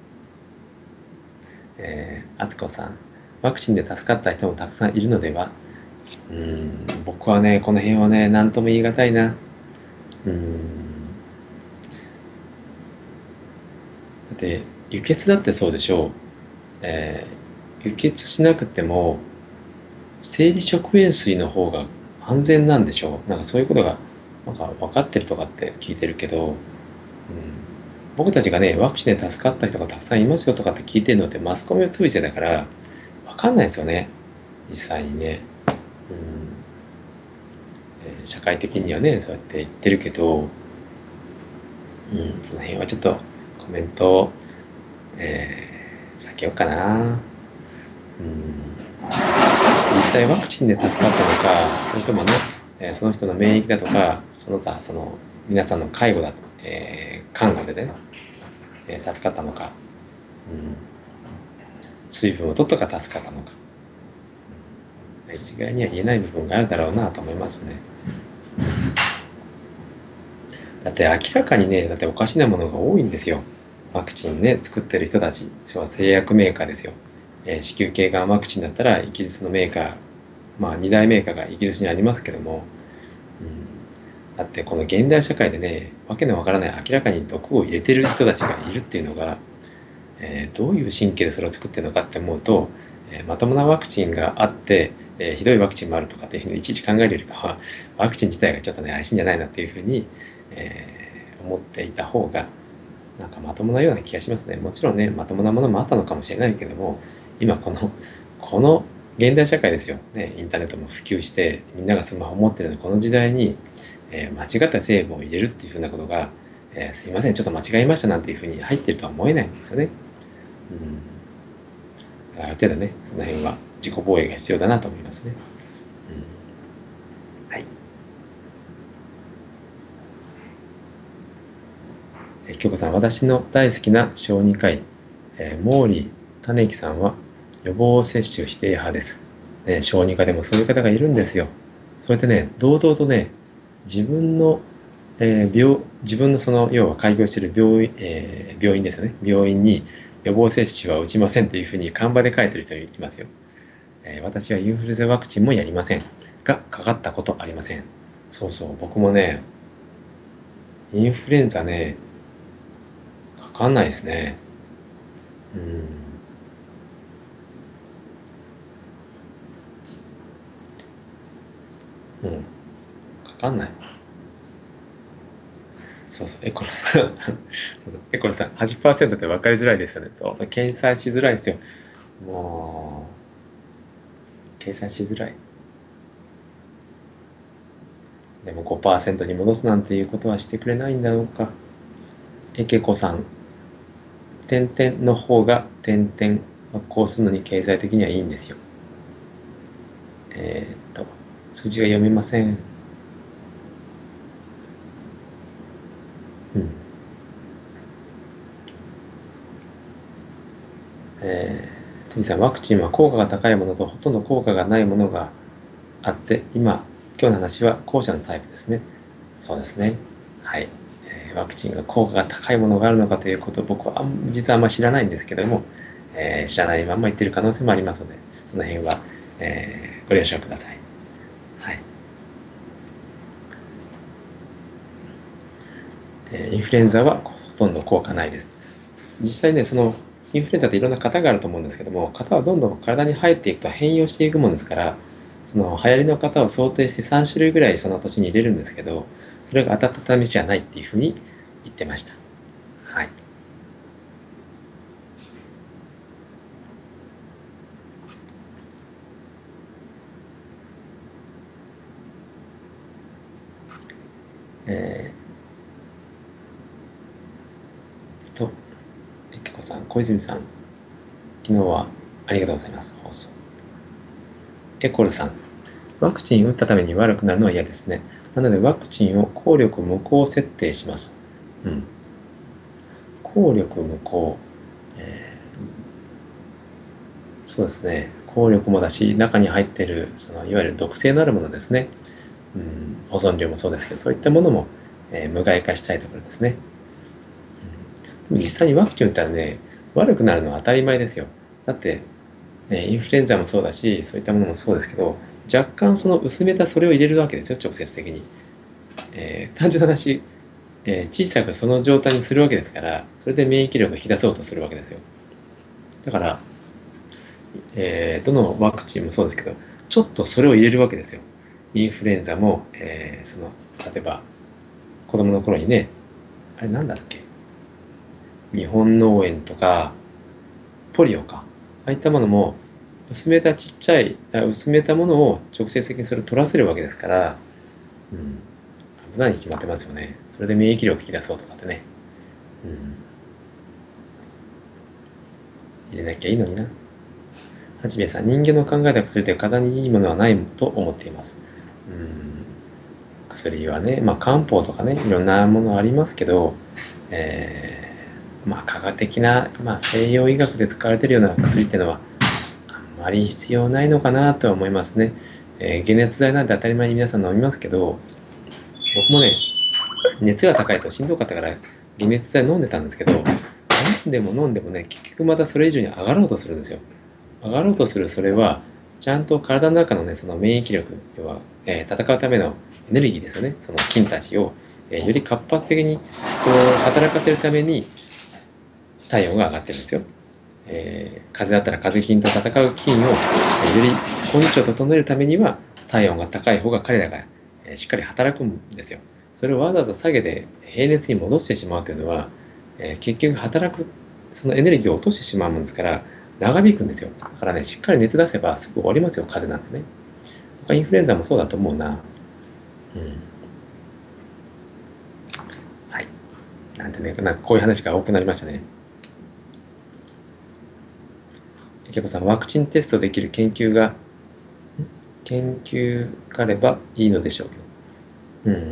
えー、あつこさん。ワクチンで助かった人もたくさんいるのでは。うーん。僕はね、この辺はね、何とも言い難いな。うーん。だって、輸血だってそうでしょう。えー、輸血しなくても、生理食塩水の方が安全なんでしょう。なんかそういうことが、なんか分かってるとかって聞いてるけど、うん、僕たちがね、ワクチンで助かった人がたくさんいますよとかって聞いてるのってマスコミを通じてだから、分かんないですよね。実際にね。うん、えー社会的にはね、そうやって言ってるけど、うん、その辺はちょっとコメントを、えー避けようかな。うん、実際ワクチンで助かったのか、それともね、えーその人の免疫だとか、その他、その皆さんの介護だと、えー看護でね、えー助かったのか、うん、水分を取ったから助かったのか、一概には言えない部分があるだろうなと思いますね。だって明らかにね、だっておかしなものが多いんですよ。ワクチンね、作ってる人たち、そう製薬メーカーですよ。えー子宮頸がんワクチンだったら、イギリスのメーカー、まあに大メーカーがイギリスにありますけども、うん、だってこの現代社会でね、わけのわからない明らかに毒を入れてる人たちがいるっていうのが、えーどういう神経でそれを作ってるのかって思うと、えーまともなワクチンがあって、えーひどいワクチンもあるとかっていうふうにいちいち考えるよりかは、ワクチン自体がちょっとね、怪しいんじゃないなっていうふうに、えー思っていた方が、なんかまともなような気がしますね。もちろんね、まともなものもあったのかもしれないけども、今この、この現代社会ですよ。ね、インターネットも普及して、みんながスマホを持ってるこの時代に、えー間違った成分を入れるっていうふうなことが、えーすいません、ちょっと間違えましたなんていうふうに入ってるとは思えないんですよね。うん。ある程度ね、その辺は自己防衛が必要だなと思いますね。うん。はい。えー京子さん、私の大好きな小児科医、えー毛利種樹さんは予防接種否定派です。ね、小児科でもそういう方がいるんですよ。そうやってね、堂々とね、自分の、えー病、自分のその、要は開業している病院、えー病院ですよね。病院に予防接種は打ちませんというふうに看板で書いてる人いますよ。えー私はインフルエンザワクチンもやりません。が、かかったことありません。そうそう、僕もね、インフルエンザね、かかんないですね。うん。うん。かかんない。そうそう、エコロそうそうエコロさん、はちパーセントって分かりづらいですよね。そうそう、計算しづらいですよ。もう、計算しづらい。でもごパーセントに戻すなんていうことはしてくれないんだろうか。エケコさん、点々の方が点々発行するのに経済的にはいいんですよ。えーっと、数字が読めません。うん。えー、テニーさん、ワクチンは効果が高いものとほとんど効果がないものがあって、今、今日の話は後者のタイプですね。そうですね。はい。えーワクチンが効果が高いものがあるのかということを僕はあん実はあんまり知らないんですけども、えー知らないまんま言ってる可能性もありますので、その辺は、えーご了承ください。はい。えーインフルエンザはほとんど効果ないです。実際ね、そのインフルエンザっていろんな型があると思うんですけども、型はどんどん体に入っていくと変容していくものですから、その流行りの型を想定してさん種類ぐらいその年に入れるんですけど、それが当たった試しはないっていうふうに言ってました。はい。えと、えけこさん、小泉さん、昨日はありがとうございます。放送。エコルさん、ワクチン打ったために悪くなるのは嫌ですね。なのでワクチンを効力無効設定します。うん。効力無効。えー、そうですね。効力もだし、中に入っている、そのいわゆる毒性のあるものですね。うん、保存料もそうですけど、そういったものも、えー、無害化したいところですね。うん、でも実際にワクチン打ったらね、悪くなるのは当たり前ですよ。だって、ね、インフルエンザもそうだし、そういったものもそうですけど、若干その薄めたそれを入れるわけですよ、直接的に。えー、単純な話、えー、小さくその状態にするわけですから、それで免疫力を引き出そうとするわけですよ。だから、えー、どのワクチンもそうですけど、ちょっとそれを入れるわけですよ。インフルエンザも、えー、その、例えば、子供の頃にね、あれなんだっけ、日本脳炎とか、ポリオか。ああいったものも、薄めたちっちゃい、薄めたものを直接的にそれを取らせるわけですから、うん、危ないに決まってますよね。それで免疫力を引き出そうとかってね。うん、入れなきゃいいのにな。はじめさん、人間の考えた薬で体にいいものはないと思っています。うん、薬はね、まあ漢方とかね、いろんなものありますけど、えー、まあ科学的な、まあ、西洋医学で使われているような薬っていうのは、あまり必要ないのかなとは思いますね。えー、解熱剤なんて当たり前に皆さん飲みますけど、僕もね、熱が高いとしんどかったから解熱剤飲んでたんですけど、飲んでも飲んでもね、結局またそれ以上に上がろうとするんですよ。上がろうとするそれは、ちゃんと体の中のね、その免疫力、要は、えー、戦うためのエネルギーですよね。その菌たちを、えー、より活発的にこう働かせるために体温が上がってるんですよ。えー、風邪だったら風邪菌と戦う菌を、えー、よりコンディションを整えるためには体温が高い方が彼らが、えー、しっかり働くんですよ。それをわざわざ下げて平熱に戻してしまうというのは、えー、結局働くそのエネルギーを落としてしまうもんですから長引くんですよ。だからね、しっかり熱出せばすぐ終わりますよ、風邪なんてね。インフルエンザもそうだと思うな。うん。はい。なんてね、なんかこういう話が多くなりましたね。池子さん、ワクチンテストできる研究が、研究があればいいのでしょうけど。うん。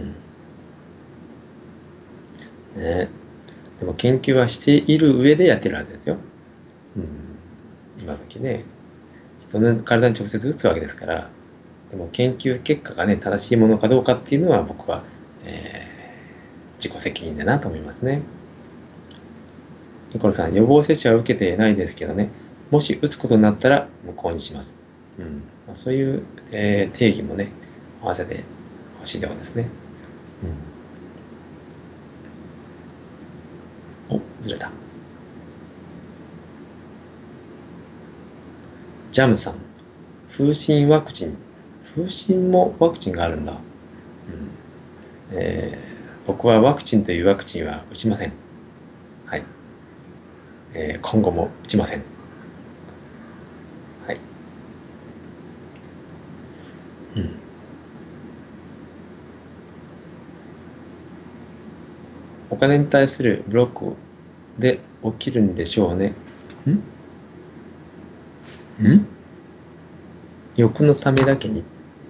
ね。でも研究はしている上でやってるはずですよ。うん。今時ね、人の体に直接打つわけですから、でも研究結果がね、正しいものかどうかっていうのは僕は、えー、自己責任だなと思いますね。ニコルさん、予防接種は受けてないですけどね、もし打つことになったら無効にします。うん。まあ、そういう、えー、定義もね、合わせてほしいところですね。うん。お、ずれた。ジャムさん、風疹ワクチン。風疹もワクチンがあるんだ。うん。えー、僕はワクチンというワクチンは打ちません。はい。えー、今後も打ちません。はい。うん。お金に対するブロックで起きるんでしょうね。んん欲のためだけに。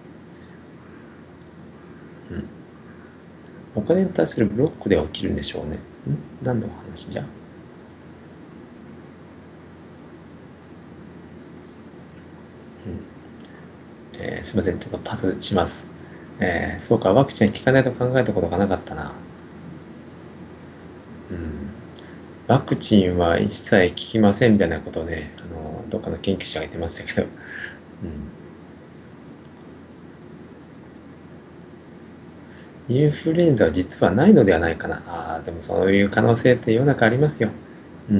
うん。お金に対するブロックで起きるんでしょうね。ん何の話じゃ。うん。えー、すいません。ちょっとパスします。えー、そうか、ワクチンは効かないと考えたことがなかったな。うん。ワクチンは一切効きませんみたいなことをね、あの、どっかの研究者が言ってましたけど、うん。インフルエンザは実はないのではないかな。ああ、でもそういう可能性って世の中ありますよ。うん。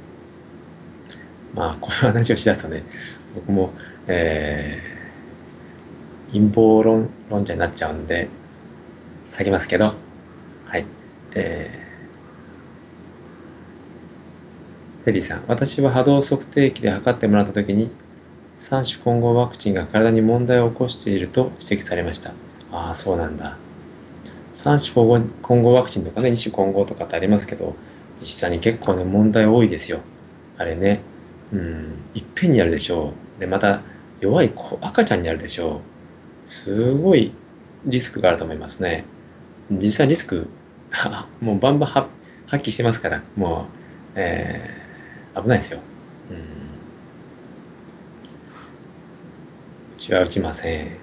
まあ、こういう話をしだすとね、僕も、えー、陰謀論論者になっちゃうんで、避けますけど、はい。えー、テリーさん、私は波動測定器で測ってもらったときに、三種混合ワクチンが体に問題を起こしていると指摘されました。ああ、そうなんだ。三種混合混合ワクチンとかね、二種混合とかってありますけど、 実際に結構ね、問題多いですよ。あれね。うん、いっぺんにやるでしょう。で、また弱い子赤ちゃんにやるでしょう。すごいリスクがあると思いますね。実際リスク、もうバンバンは発揮してますから、もう、えー危ないですよ。うん、うちは打ちません。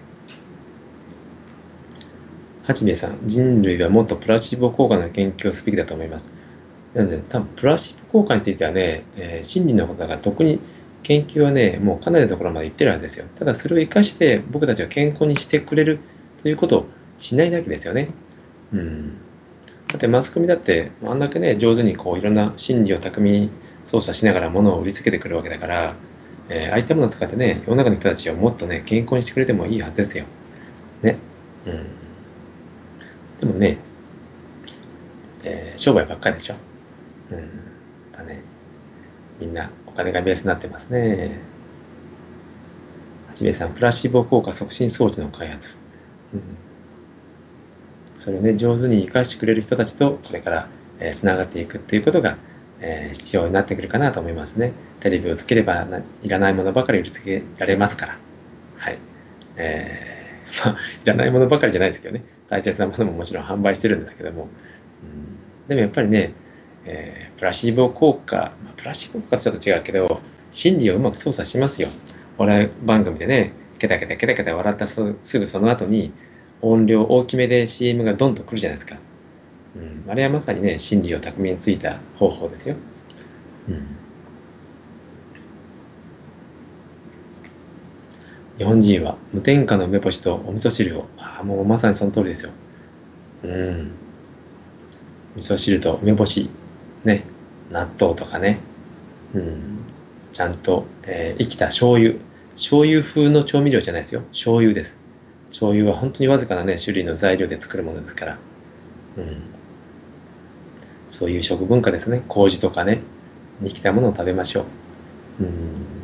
はちべいさん、人類はもっとプラシーボ効果の研究をすべきだと思います。なので、多分プラシーボ効果についてはね、えー心理のことだから特に研究はね、もうかなりのところまで行ってるはずですよ。ただそれを生かして僕たちを健康にしてくれるということをしないだけですよね。うん。だってマスコミだってあんだけね、上手にこういろんな心理を巧みに操作しながら物を売りつけてくるわけだから、えー、ああいったものを使ってね、世の中の人たちをもっとね、健康にしてくれてもいいはずですよ。ね。うん。でもね、えー商売ばっかりでしょ。うん。だね。みんなお金がベースになってますね。はちべいさん、プラシーボ効果促進装置の開発。うん、それをね、上手に活かしてくれる人たちとこれから、えー、つながっていくっていうことが、えー、必要になってくるかなと思いますね。テレビをつければいらないものばかり売りつけられますから。はい。えー、まあ、いらないものばかりじゃないですけどね。大切なものももちろん販売してるんですけども。うん、でもやっぱりね、えー、プラシーボ効果、まあ、プラシーボ効果とちょっと違うけど、心理をうまく操作しますよ。お笑い番組でね、ケタケタケタケタ笑ったすぐその後に、音量大きめで シーエム がドンと来るじゃないですか。うん、あれはまさにね、心理を巧みについた方法ですよ。うん、日本人は無添加の梅干しとお味噌汁を、ああ、もうまさにその通りですよ。うん、味噌汁と梅干し、ね、納豆とかね、うん、ちゃんと、えー生きた醤油、醤油風の調味料じゃないですよ。醤油です。醤油は本当にわずかなね、種類の材料で作るものですから。うん、そういう食文化ですね。麹とかね、にきたものを食べましょう。うん、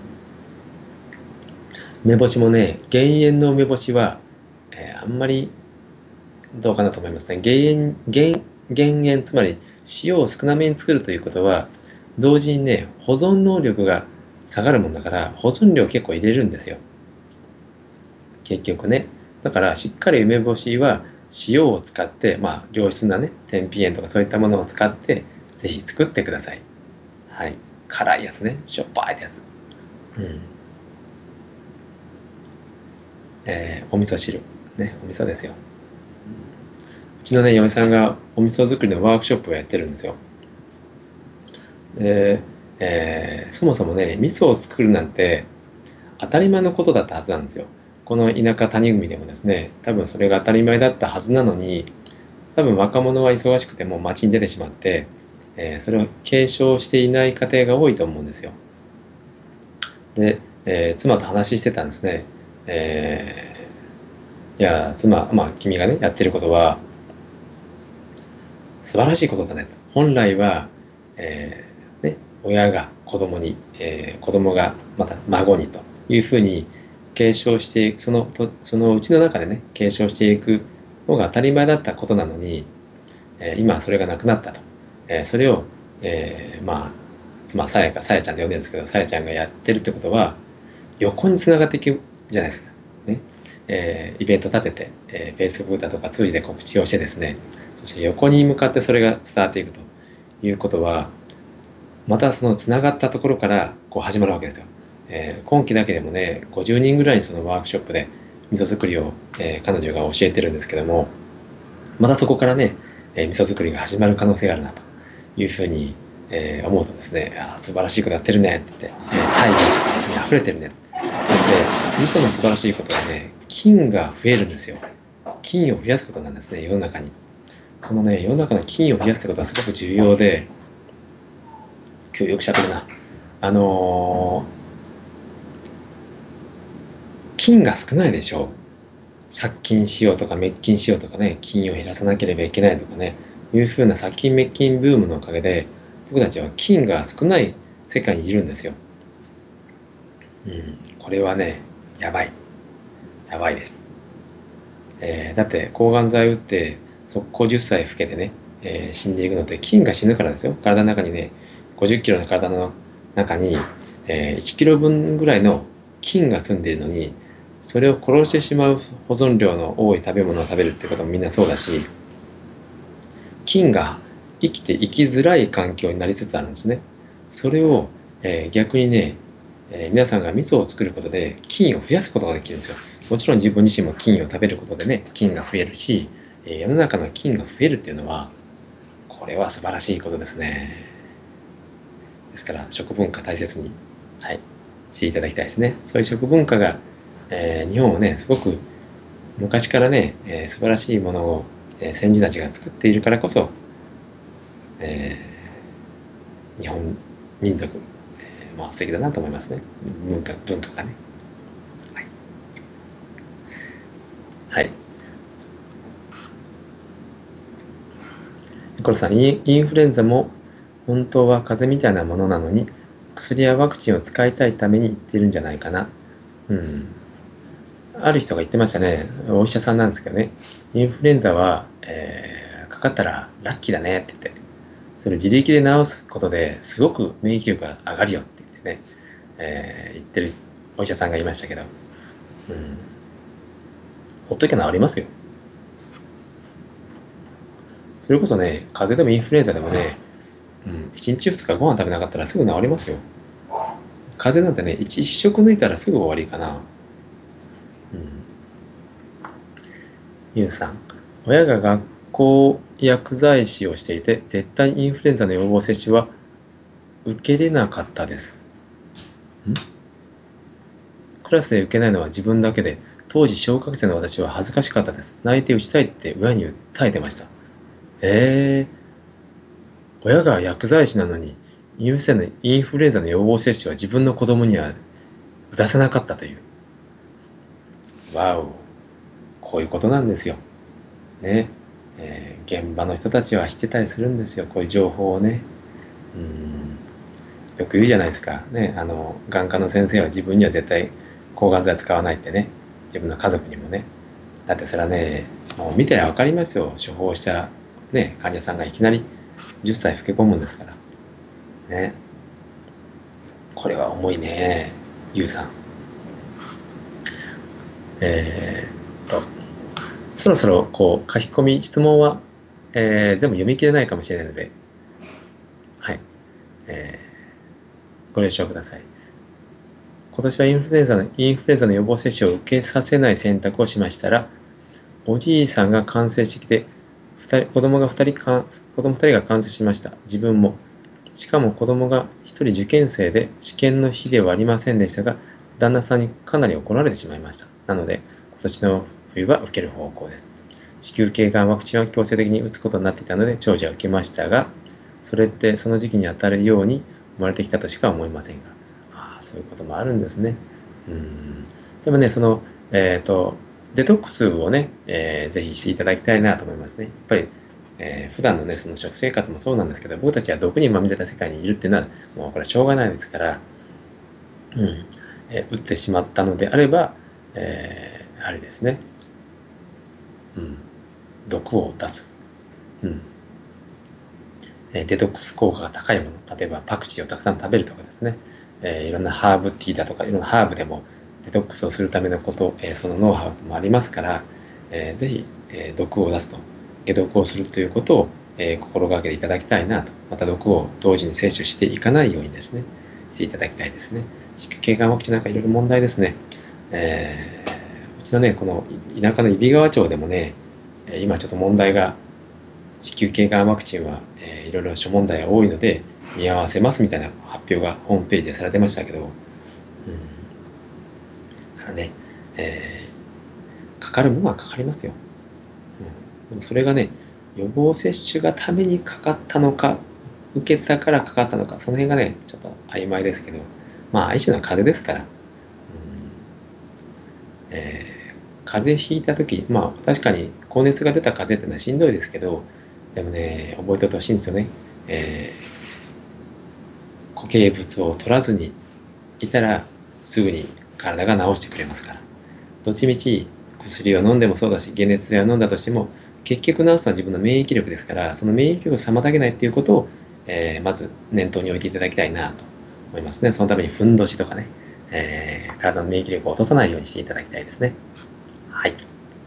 梅干しもね、減塩の梅干しは、えーあんまりどうかなと思いますね。減塩、減、減塩、つまり塩を少なめに作るということは、同時にね、保存能力が下がるもんだから、保存量結構入れるんですよ。結局ね。だから、しっかり梅干しは塩を使って、まあ、良質なね、天日塩とかそういったものを使って、ぜひ作ってください。はい。辛いやつね。しょっぱいってやつ。うん。えーお味噌汁。ね、お味噌ですよ。うちのね、嫁さんがお味噌作りのワークショップをやってるんですよ。で、えーそもそもね、味噌を作るなんて当たり前のことだったはずなんですよ。この田舎谷組でもですね、多分それが当たり前だったはずなのに、多分若者は忙しくてもう街に出てしまって、えーそれを継承していない家庭が多いと思うんですよ。で、えー妻と話してたんですね。えーいや、妻、まあ君がね、やってることは素晴らしいことだねと。本来は、えーね、親が子供に、えー子供がまた孫にというふうに継承していく、そのとそのうちの中でね、継承していくのが当たり前だったことなのに、えー今はそれがなくなったと。えーそれを、えーまあ、妻さやか、さやちゃんで呼んでるんですけど、さやちゃんがやってるってことは、横につながっていくじゃないですか。ね。えーイベント立てて、えー、Facebook だとか通じて告知をしてですね、そして横に向かってそれが伝わっていくということは、またそのつながったところからこう始まるわけですよ。えー今期だけでもね、ごじゅうにんぐらいにそのワークショップで味噌作りを、えー彼女が教えてるんですけども、またそこからね、えー味噌作りが始まる可能性があるなというふうに、えー思うとですね、あー素晴らしいことやってるねって、えー大義に溢れてるね。だって味噌の素晴らしいことはね、菌が増えるんですよ。菌を増やすことなんですね、世の中に。このね、世の中の菌を増やすってことはすごく重要で、今日よく喋るな。あのー菌が少ないでしょう。殺菌しようとか滅菌しようとかね、菌を減らさなければいけないとかね、いうふうな殺菌滅菌ブームのおかげで、僕たちは菌が少ない世界にいるんですよ。うん、これはね、やばい。やばいです。えーだって抗がん剤打って速攻じゅっさい老けてね、 えー死んでいくのって菌が死ぬからですよ。体の中にね、ごじゅっキロの体の中に、えーいちキロぶんぐらいの菌が住んでいるのに、それを殺してしまう保存量の多い食べ物を食べるっていうこともみんなそうだし、菌が生きて生きづらい環境になりつつあるんですね。それを、えー逆にね、えー皆さんが味噌を作ることで菌を増やすことができるんですよ。もちろん自分自身も菌を食べることでね、菌が増えるし、えー世の中の菌が増えるっていうのは、これは素晴らしいことですね。ですから食文化大切に、はい、していただきたいですね。そういう食文化が、えー日本をね、すごく昔からね、えー素晴らしいものを、えー先人たちが作っているからこそ、えー日本民族、えーまあ素敵だなと思いますね。文化、文化がね。はい。はい。ニコルさん、インインフルエンザも本当は風邪みたいなものなのに、薬やワクチンを使いたいために言ってるんじゃないかな。うん。ある人が言ってましたね。お医者さんなんですけどね。インフルエンザは、えーかかったらラッキーだねって言って、それ自力で治すことですごく免疫力が上がるよって言ってね、えー言ってるお医者さんがいましたけど、うん。ほっときゃ治りますよ。それこそね、風邪でもインフルエンザでもね、うん、いちにちふつかご飯食べなかったらすぐ治りますよ。風邪なんてね、いち食抜いたらすぐ終わりかな。うん。ゆうさん、親が学校薬剤師をしていて、絶対インフルエンザの予防接種は受けれなかったです。んクラスで受けないのは自分だけで、当時小学生の私は恥ずかしかったです。泣いて打ちたいって親に訴えてました。えー、親が薬剤師なのに、インフルエンザのインフルエンザの予防接種は自分の子供には打たせなかったという。わお、こういうことなんですよ。ね。えー現場の人たちは知ってたりするんですよ。こういう情報をね。うん。よく言うじゃないですか。ね。あの、眼科の先生は自分には絶対抗がん剤使わないってね。自分の家族にもね。だってそれはね、もう見てりゃ分かりますよ。処方した、ね、患者さんがいきなりじゅっさい老け込むんですから。ね。これは重いね。ゆうさん。えーっと、そろそろこう書き込み、質問は、えー全部読み切れないかもしれないので、はい、えーご了承ください。今年はインフルエンザのインフルエンザの予防接種を受けさせない選択をしましたら、おじいさんが感染してきて、ふたり子供がふたりか子供ふたりが感染しました。自分も。しかも子供がひとり受験生で試験の日ではありませんでしたが、旦那さんにかなり怒られてしまいました。なので、今年の冬は受ける方向です。子宮頸がんワクチンは強制的に打つことになっていたので、長女は受けましたが、それってその時期に当たるように生まれてきたとしか思いませんが、ああ、そういうこともあるんですね。うん。でもね、その、えっと、デトックスをね、えーぜひしていただきたいなと思いますね。やっぱり、えー普段のね、その食生活もそうなんですけど、僕たちは毒にまみれた世界にいるっていうのは、もうこれはしょうがないですから、うん、えー打ってしまったのであれば、えーやはりですね、うん、毒を出す。うん。えデトックス効果が高いもの、例えばパクチーをたくさん食べるとかですね、えーいろんなハーブティーだとか、いろんなハーブでもデトックスをするためのこと、えーそのノウハウもありますから、えーぜひ、えー毒を出すと、解毒をするということを、えー心がけていただきたいなと、また毒を同時に摂取していかないようにですね、していただきたいですね。子宮頸がんワクチンなんかいろいろ問題ですね。えーうちのね、この田舎の揖斐川町でもね、今ちょっと問題が子宮頸がんワクチンは、えーいろいろ諸問題が多いので見合わせますみたいな発表がホームページでされてましたけど、うん、だからね、えーかかるものはかかりますよ。うん、でもそれがね、予防接種がためにかかったのか、受けたからかかったのか、その辺がね、ちょっと曖昧ですけど、まあ、一種の風邪ですから、うんえー風邪ひいたとき、まあ、確かに高熱が出た風邪ってのはしんどいですけど、でもね、覚えておいてほしいんですよね。えー固形物を取らずにいたら、すぐに体が治してくれますから。どっちみち薬を飲んでもそうだし、解熱剤を飲んだとしても、 結局治すのは自分の免疫力ですから、その免疫力を妨げないっていうことを、えーまず念頭に置いていただきたいなと思いますね。そのためにふんどしとかね、えー体の免疫力を落とさないようにしていただきたいですね。はい。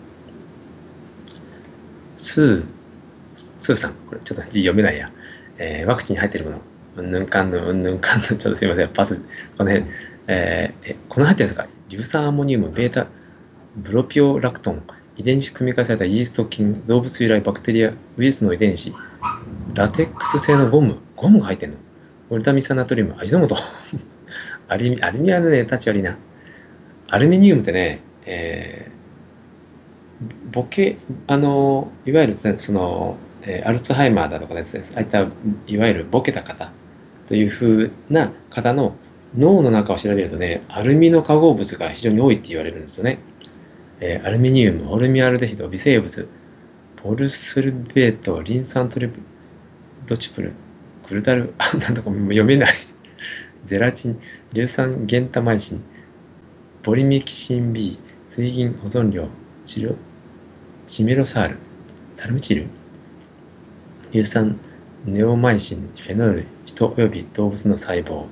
スー、スーさん、これちょっと字読めないや。えーワクチンに入ってるもの、うんぬんかんぬん、うんぬんかんぬん、ちょっとすいません、パス、この辺、えーえ、この入ってるんですか？硫酸アンモニウム、ベータ、ブロピオラクトン、遺伝子組み換えされたイースト菌、動物由来バクテリア、ウイルスの遺伝子、ラテックス製のゴム、ゴムが入ってんの？グルタミン酸ナトリウム、味の素。アルミ、アルミはね、立ち悪いな。アルミニウムってね、えーボケ、あの、いわゆるその、えーアルツハイマーだとかですね、ああいったいわゆるボケた方というふうな方の脳の中を調べるとね、アルミの化合物が非常に多いって言われるんですよね。えーアルミニウム、オルミアルデヒド、微生物、ポルスルベート、リン酸トリプドチプル、グルタル、あ、なんだか読めない。ゼラチン、硫酸ゲンタマイシン、ポリミキシン B、水銀保存料、チロチメロサール、サルミチル、硫酸ネオマイシン、フェノール、人及び動物の細胞。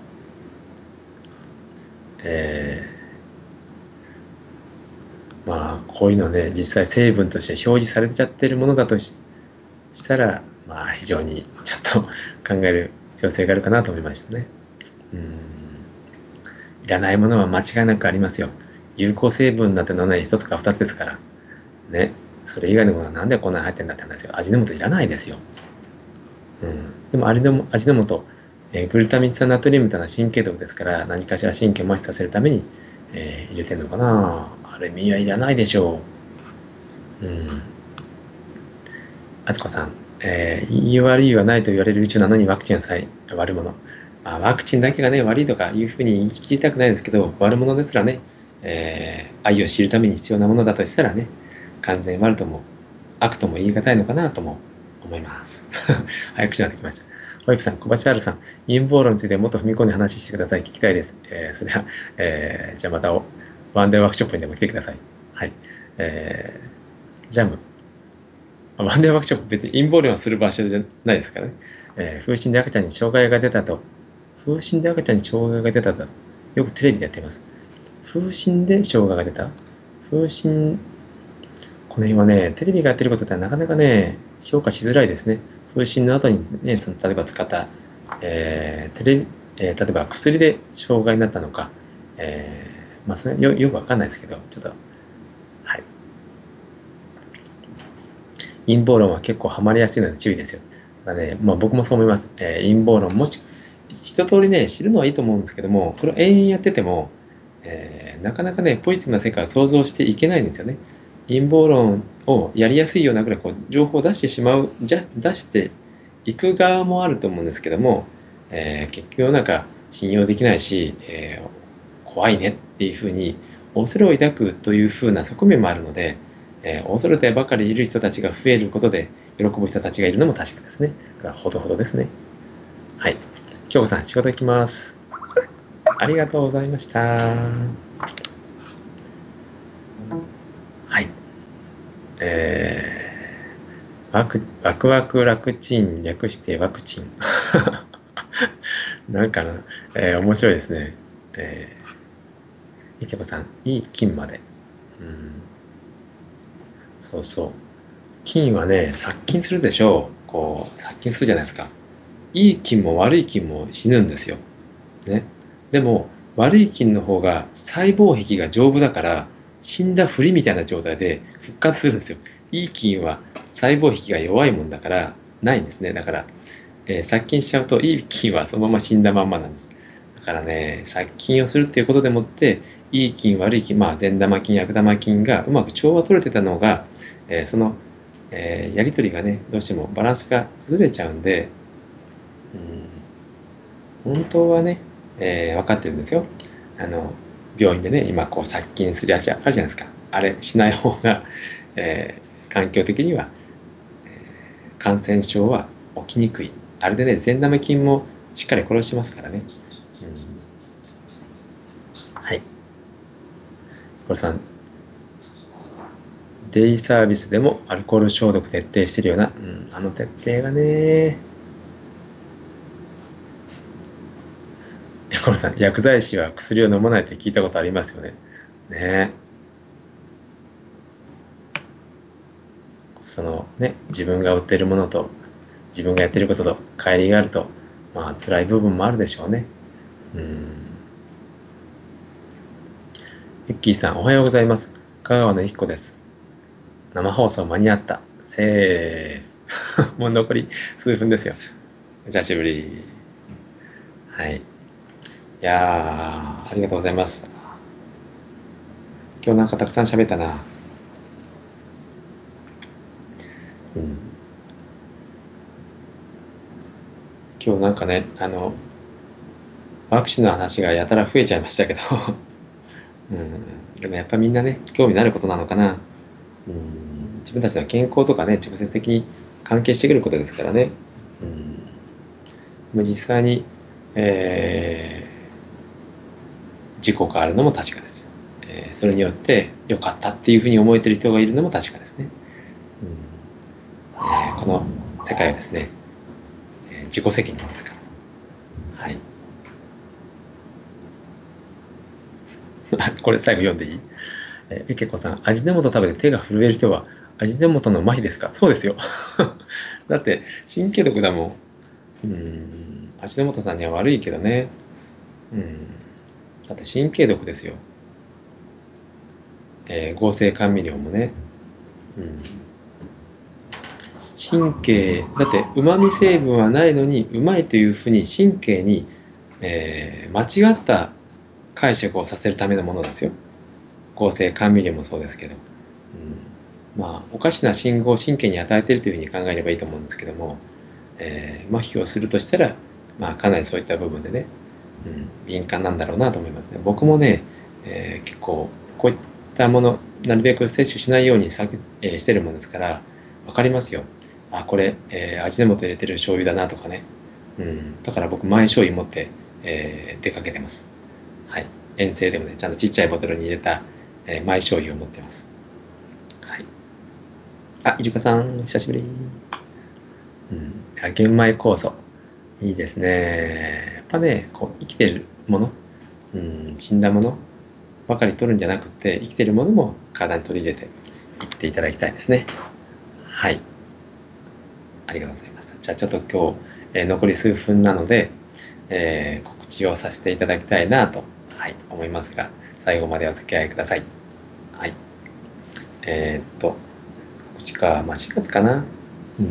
えー、まあ、こういうのね、実際成分として表示されちゃってるものだとししたら、まあ、非常にちょっと考える必要性があるかなと思いましたね。うん。いらないものは間違いなくありますよ。有効成分なんてのはね、一つか二つですから。ね。それ以外のものはなんでこんなに入ってんだって話ですよ。味の素いらないですよ。うん。でも味の味の素、えーグルタミン酸ナトリウムというのは神経毒ですから、何かしら神経を麻痺させるために、えー入れてんのかな。アルミはいらないでしょう。うん。あつこさん、えー、言い悪いはないと言われる宇宙なのにワクチンはさえ悪者。まあ、ワクチンだけがね、悪いとかいうふうに言い切りたくないですけど、悪者ですらね、えー愛を知るために必要なものだとしたらね、完全悪とも悪とも言い難いのかなとも思います。早口になってきました。保育さん、小橋春さん、陰謀論についてもっと踏み込んで話してください。聞きたいです。えーそれでは、えーじゃあまたおワンデーワークショップにでも来てください。はい。えージャム。ワンデーワークショップ、別に陰謀論をする場所じゃないですからね。えー風疹で赤ちゃんに障害が出たと、風疹で赤ちゃんに障害が出たと、よくテレビでやっています。風疹で障害が出た風疹、この辺はね、テレビがやってることってなかなかね、評価しづらいですね。風疹の後にね、その例えば使った、えーテレビ、えー例えば薬で障害になったのか、えーまあそれよよくわかんないですけど、ちょっと、はい。陰謀論は結構ハマりやすいので注意ですよ。だね、まあ僕もそう思います。えー陰謀論、もし、一通りね、知るのはいいと思うんですけども、これを延々やってても、えーなかなかね、ポジティブな世界を想像していけないんですよね。陰謀論をやりやすいようなぐらいこう情報を出してしまう、じゃ出していく側もあると思うんですけども、えー結局なんか信用できないし、えー怖いねっていうふうに恐れを抱くというふうな側面もあるので、えー恐れてばかりいる人たちが増えることで喜ぶ人たちがいるのも確かですね。だからほどほどですね。はい。京子さん、仕事行きます。ありがとうございました。はい。えー、ワク、ワクワク楽チン、略してワクチン。なんかな、えー面白いですね。えー、いけぼさん、いい菌まで。うん、そうそう。菌はね、殺菌するでしょう。こう、殺菌するじゃないですか。いい菌も悪い菌も死ぬんですよ。ね。でも、悪い菌の方が細胞壁が丈夫だから、死んだふりみたいな状態で復活するんですよ。いい菌は細胞壁が弱いもんだから、ないんですね。だから、えー殺菌しちゃうと、いい菌はそのまま死んだまんまなんです。だからね、殺菌をするっていうことでもって、いい菌、悪い菌、まあ、善玉菌、悪玉菌がうまく調和取れてたのが、えーその、えーやりとりがね、どうしてもバランスが崩れちゃうんで、うん、本当はね、えー分かってるんですよ。あの、病院でね、今こう殺菌するやつあるじゃないですか。あれしない方が、えー環境的には、えー感染症は起きにくい。あれでね、善玉菌もしっかり殺しますからね。うん、はい。これさん、 デイサービスでもアルコール消毒徹底してるような、うん、あの徹底がね。このさん、薬剤師は薬を飲まないって聞いたことありますよね。ね。そのね、自分が売ってるものと自分がやってることと乖離があると、まあ辛い部分もあるでしょうね。うん。ユッキーさん、おはようございます。香川のゆきこです。生放送間に合った。セーフ。もう残り数分ですよ。久しぶり。はい。いやー、ありがとうございます。今日なんかたくさん喋ったな。うん。今日なんかね、あの、ワクチンの話がやたら増えちゃいましたけど、うん、でもやっぱみんなね、興味のあることなのかな。うん、自分たちの健康とかね、直接的に関係してくることですからね。うん、でも実際に、えー、事故があるのも確かです。えー、それによって良かったっていうふうに思えてる人がいるのも確かですね。うんえー、この世界はですね、えー、自己責任ですから。はい。これ最後読んでいい？えー、えけこさん、味の素食べて手が震える人は味の素の麻痺ですか？そうですよ。だって神経毒だもん。うん、味の素さんには悪いけどね。うん、だって神経毒ですよ。えー、合成甘味料もね。うん、神経、だって旨味成分はないのにうまいというふうに神経に、えー、間違った解釈をさせるためのものですよ。合成甘味料もそうですけど。うん、まあおかしな信号を神経に与えているというふうに考えればいいと思うんですけども、えー、麻痺をするとしたら、まあ、かなりそういった部分でね、うん、敏感なんだろうなと思いますね。僕もね、えー、結構こういったものなるべく摂取しないようにさ、えー、してるものですから分かりますよ。あこれ、えー、味の素入れてる醤油だなとかね、うん、だから僕前醤油持って、えー、出かけてます。はい、遠征でもねちゃんとちっちゃいボトルに入れた、えー、マイ醤油を持ってます。はい、あイルカさん久しぶり。うん、玄米酵素いいですね。やっぱね、こう生きてるもの、うん、死んだものばかり取るんじゃなくて、生きてるものも体に取り入れていっていただきたいですね。はい。ありがとうございます。じゃあちょっと今日、えー残り数分なので、えー告知をさせていただきたいなと、はい、思いますが、最後までお付き合いください。はい。えーっと、告知か、まあしがつかな。うん。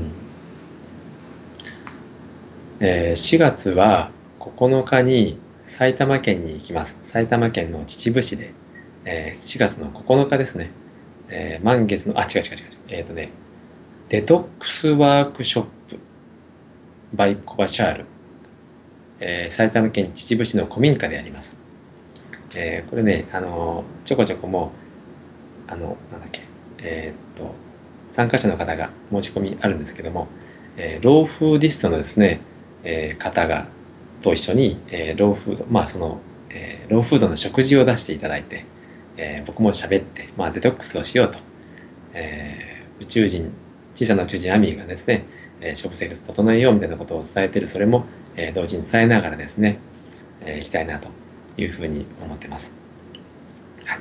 えーしがつはここのかに埼玉県に行きます。埼玉県の秩父市で、えーしがつのここのかですね。えー満月の、あ、違う違う違う違う。えっとね、デトックスワークショップバイコバシャール、えー埼玉県秩父市の古民家であります。えーこれね、あのーちょこちょこもう、あの、なんだっけ、えーっと、参加者の方が申し込みあるんですけども、えーローフーディストのですね、えー方がと一緒に、えーローフード、まあその、えーローフードの食事を出していただいて、えー僕も喋って、まあデトックスをしようと、えー宇宙人、小さな宇宙人アミーがですね、えー食生活整えようみたいなことを伝えている、それも、えー同時に伝えながらですね、えーいきたいなというふうに思ってます。はい。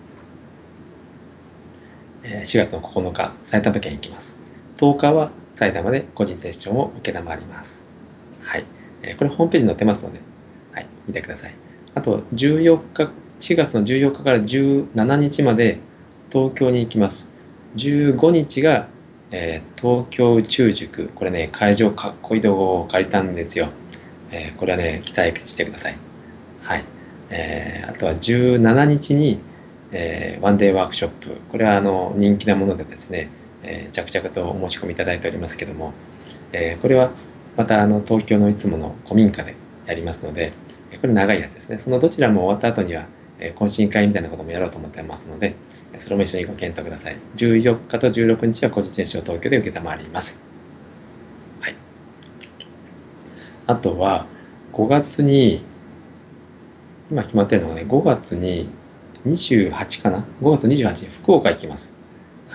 えーしがつのここのか、埼玉県行きます。とおかは埼玉で個人セッションを受けたまわります。はい。えーこれホームページに載ってますので、はい、見てください。あと、じゅうよっか、しがつのじゅうよっかからじゅうしちにちまで東京に行きます。じゅうごにちが、えー東京宇宙塾。これね、会場かっこいいとこを借りたんですよ。えーこれはね、期待してください。はい。えーあとはじゅうしちにちに、えーワンデーワークショップ。これはあの人気なものでですね、えー着々とお申し込みいただいておりますけども、えーこれはまたあの東京のいつもの古民家でやりますので、これ長いやつですね。そのどちらも終わった後には、えー懇親会みたいなこともやろうと思ってますので、それも一緒にご検討ください。じゅうよっかとじゅうろくにちは個人セッションを東京で受けたまわります。はい。あとは、ごがつに、今決まってるのがね、ごがつににじゅうはちかな ?ご 月にじゅうはちに福岡行きます。はい。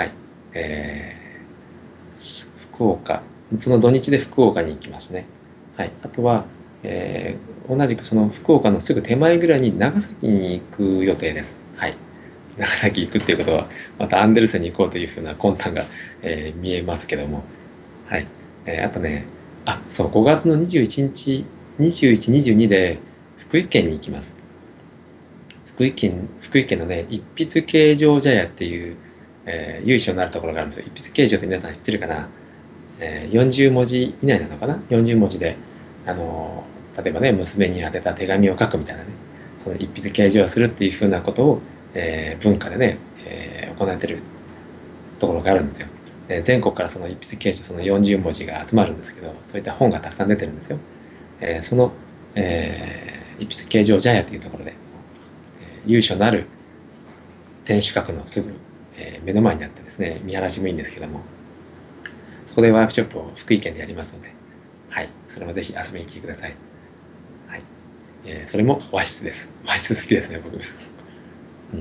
えー福岡、その土日で福岡に行きますね。はい。あとは、えー同じくその福岡のすぐ手前ぐらいに長崎に行く予定です。はい。長崎行くっていうことは、またアンデルセンに行こうというふうな魂胆が、えー見えますけども。はい。えーあとね、あ、そう、ごがつのにじゅういちにち、にじゅういち、にじゅうにで福井県に行きます。福井県、福井県のね、一筆啓上茶屋っていう、えー由緒のあるところがあるんですよ。一筆啓上って皆さん知ってるかな？えーよんじゅう文字以内なのかな？ よんじゅう 文字で、あのー例えばね、娘に宛てた手紙を書くみたいなね、その一筆啓上をするっていうふうなことを、えー文化でね、えー行ってるところがあるんですよ。えー全国からその一筆啓上、そのよんじゅう文字が集まるんですけど、そういった本がたくさん出てるんですよ。えーその、えー一筆啓上茶屋というところで、えー由緒のある天守閣のすぐ、えー目の前にあってですね、見晴らしもいいんですけども、そこでワークショップを福井県でやりますので、はい、それもぜひ遊びに来てください。はい、えーそれも和室です。和室好きですね、僕。うん、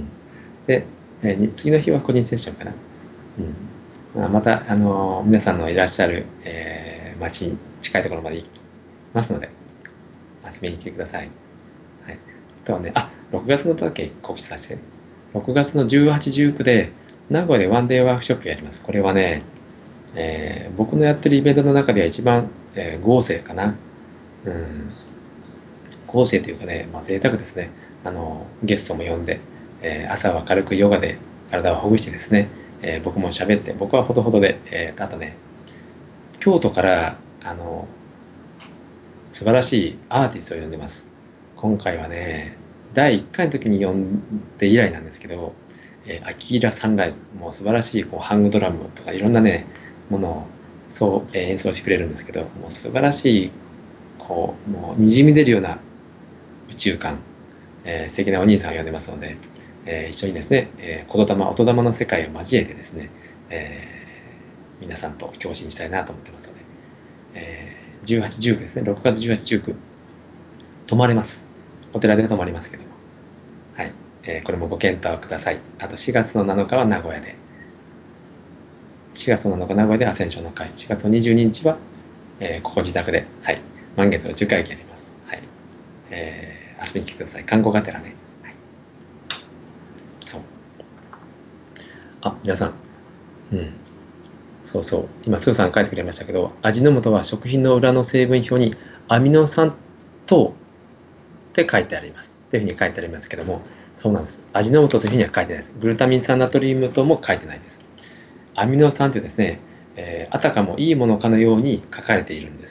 で、えー次の日は個人セッションかな。うん、まあまた、あのー皆さんのいらっしゃる、えー町に近いところまで行きますので、遊びに来てください。はい、あとはね、あ、ろくがつの時告知させて。ろくがつのじゅうはち、じゅうくで、名古屋でワンデーワークショップやります。これはね、えー僕のやってるイベントの中では一番、えー豪勢かな。うん、豪勢というかね、まあ、贅沢ですね。あの、ゲストも呼んで、えー朝は軽くヨガで体をほぐしてですね、えー僕も喋って、僕はほどほどで、えーあとね、京都から、あの、素晴らしいアーティストを呼んでます。今回はね、だいいっかいの時に呼んで以来なんですけど、えーアキーラサンライズ、もう素晴らしいこうハングドラムとかいろんなね、ものをそう、えー演奏してくれるんですけど、もう素晴らしい、こう、もうにじみ出るような宇宙観、えー素敵なお兄さんを呼んでますので、えー一緒にですね、えー言霊、音霊の世界を交えてですね、えー皆さんと共振したいなと思ってますので、えーじゅうはち、じゅうくですね、ろくがつじゅうはち、じゅうく、泊まれます。お寺で泊まりますけども。はい。えーこれもご検討ください。あとしがつのなのかは名古屋で。しがつのなのか名古屋でアセンションの会。しがつのにじゅうににちは、えーここ自宅で、はい。満月のじゅっかいやります。はい。えー遊びに来てください。観光がてらね。はい。そう。あ、皆さん。うん。そうそう。今、スーさん書いてくれましたけど、味の素は食品の裏の成分表にアミノ酸等って書いてあります。っていうふうに書いてありますけども、そうなんです。味の素というふうには書いてないです。グルタミン酸ナトリウムとも書いてないです。アミノ酸というですね、えーあたかもいいものかのように書かれているんです。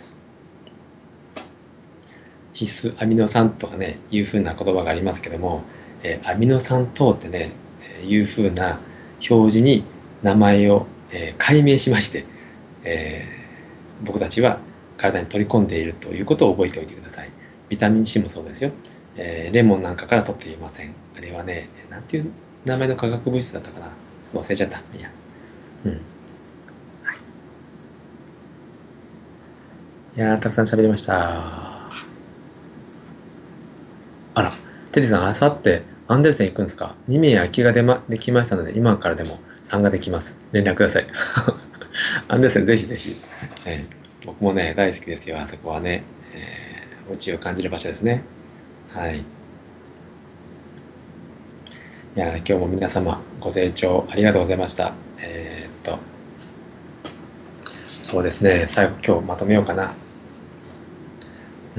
必須アミノ酸とかね、いうふうな言葉がありますけども、えーアミノ酸等ってね、いうふうな表示に名前を、えー解明しまして、えー僕たちは体に取り込んでいるということを覚えておいてください。ビタミン C もそうですよ。えーレモンなんかから取っていません。あれはね、なんていう名前の化学物質だったかな。ちょっと忘れちゃった。いや。うん。はい。いやー、たくさん喋りました。あら、テリーさん、あさってアンデルセン行くんですか？ に 名空きが出ま、できましたので、今からでも参加できます。連絡ください。アンデルセン、ぜひぜひ。えー僕もね、大好きですよ、あそこはね。えー宇宙を感じる場所ですね。はい。いや、今日も皆様ご清聴ありがとうございました。えーっと、そうですね、最後今日まとめようかな。うん。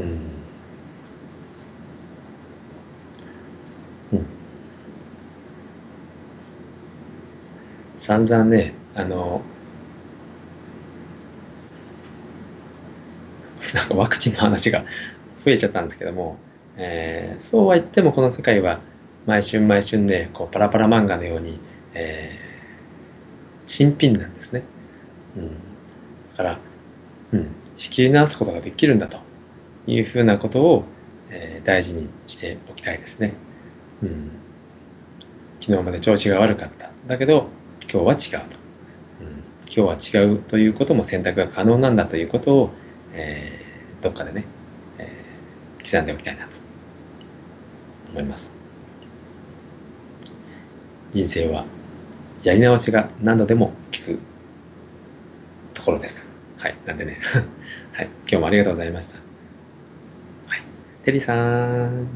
うん。散々ね、あの、なんかワクチンの話が増えちゃったんですけども、えーそうは言ってもこの世界は毎春毎春ね、こうパラパラ漫画のように、えー新品なんですね。うん。だから、うん、仕切り直すことができるんだというふうなことを、えー大事にしておきたいですね。うん。昨日まで調子が悪かった。だけど、今日は違うと。うん、今日は違うということも選択が可能なんだということを、えーどっかでね、えー刻んでおきたいなと思います。人生はやり直しが何度でも効くところです。はい。なんでね、はい。今日もありがとうございました。はい。テリーさん。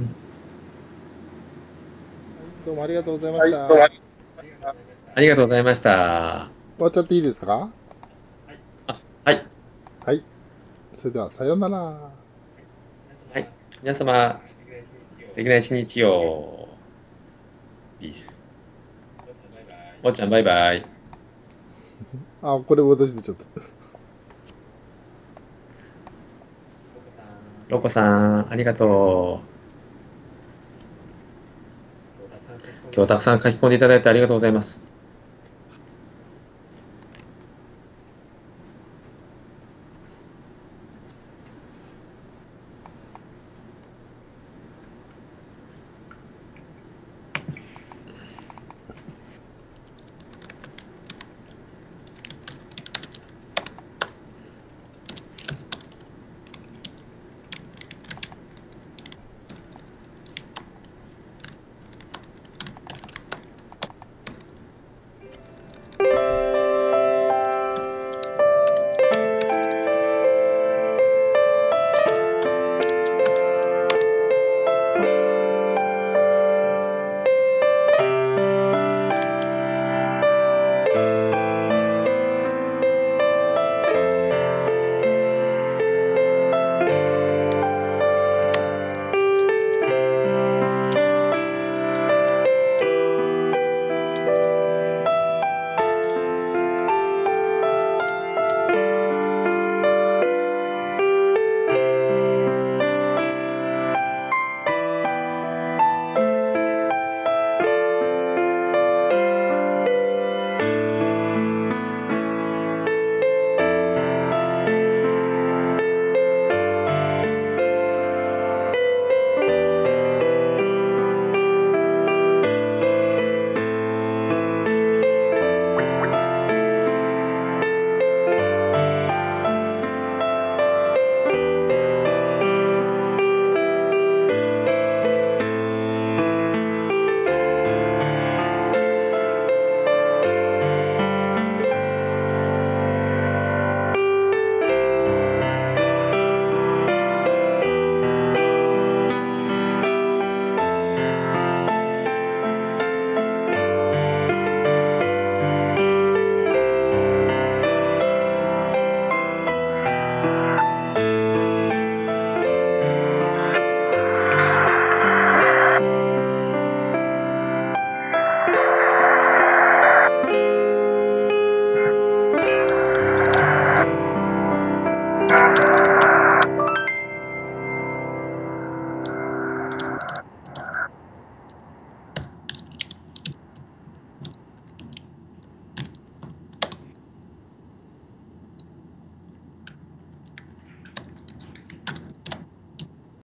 どうもありがとうございまはい、 した。 どうもあ終りがとうございました。 わっちゃっていいですか？ あ、はい。 はい。それでは、さようなら。 はい。皆様、素敵な一日を。ピース。おーちゃん、バイバイ。 あ、これ私でちょっと。 ロコさん、ありがとう。今日たくさん書き込んでいただいてありがとうございます。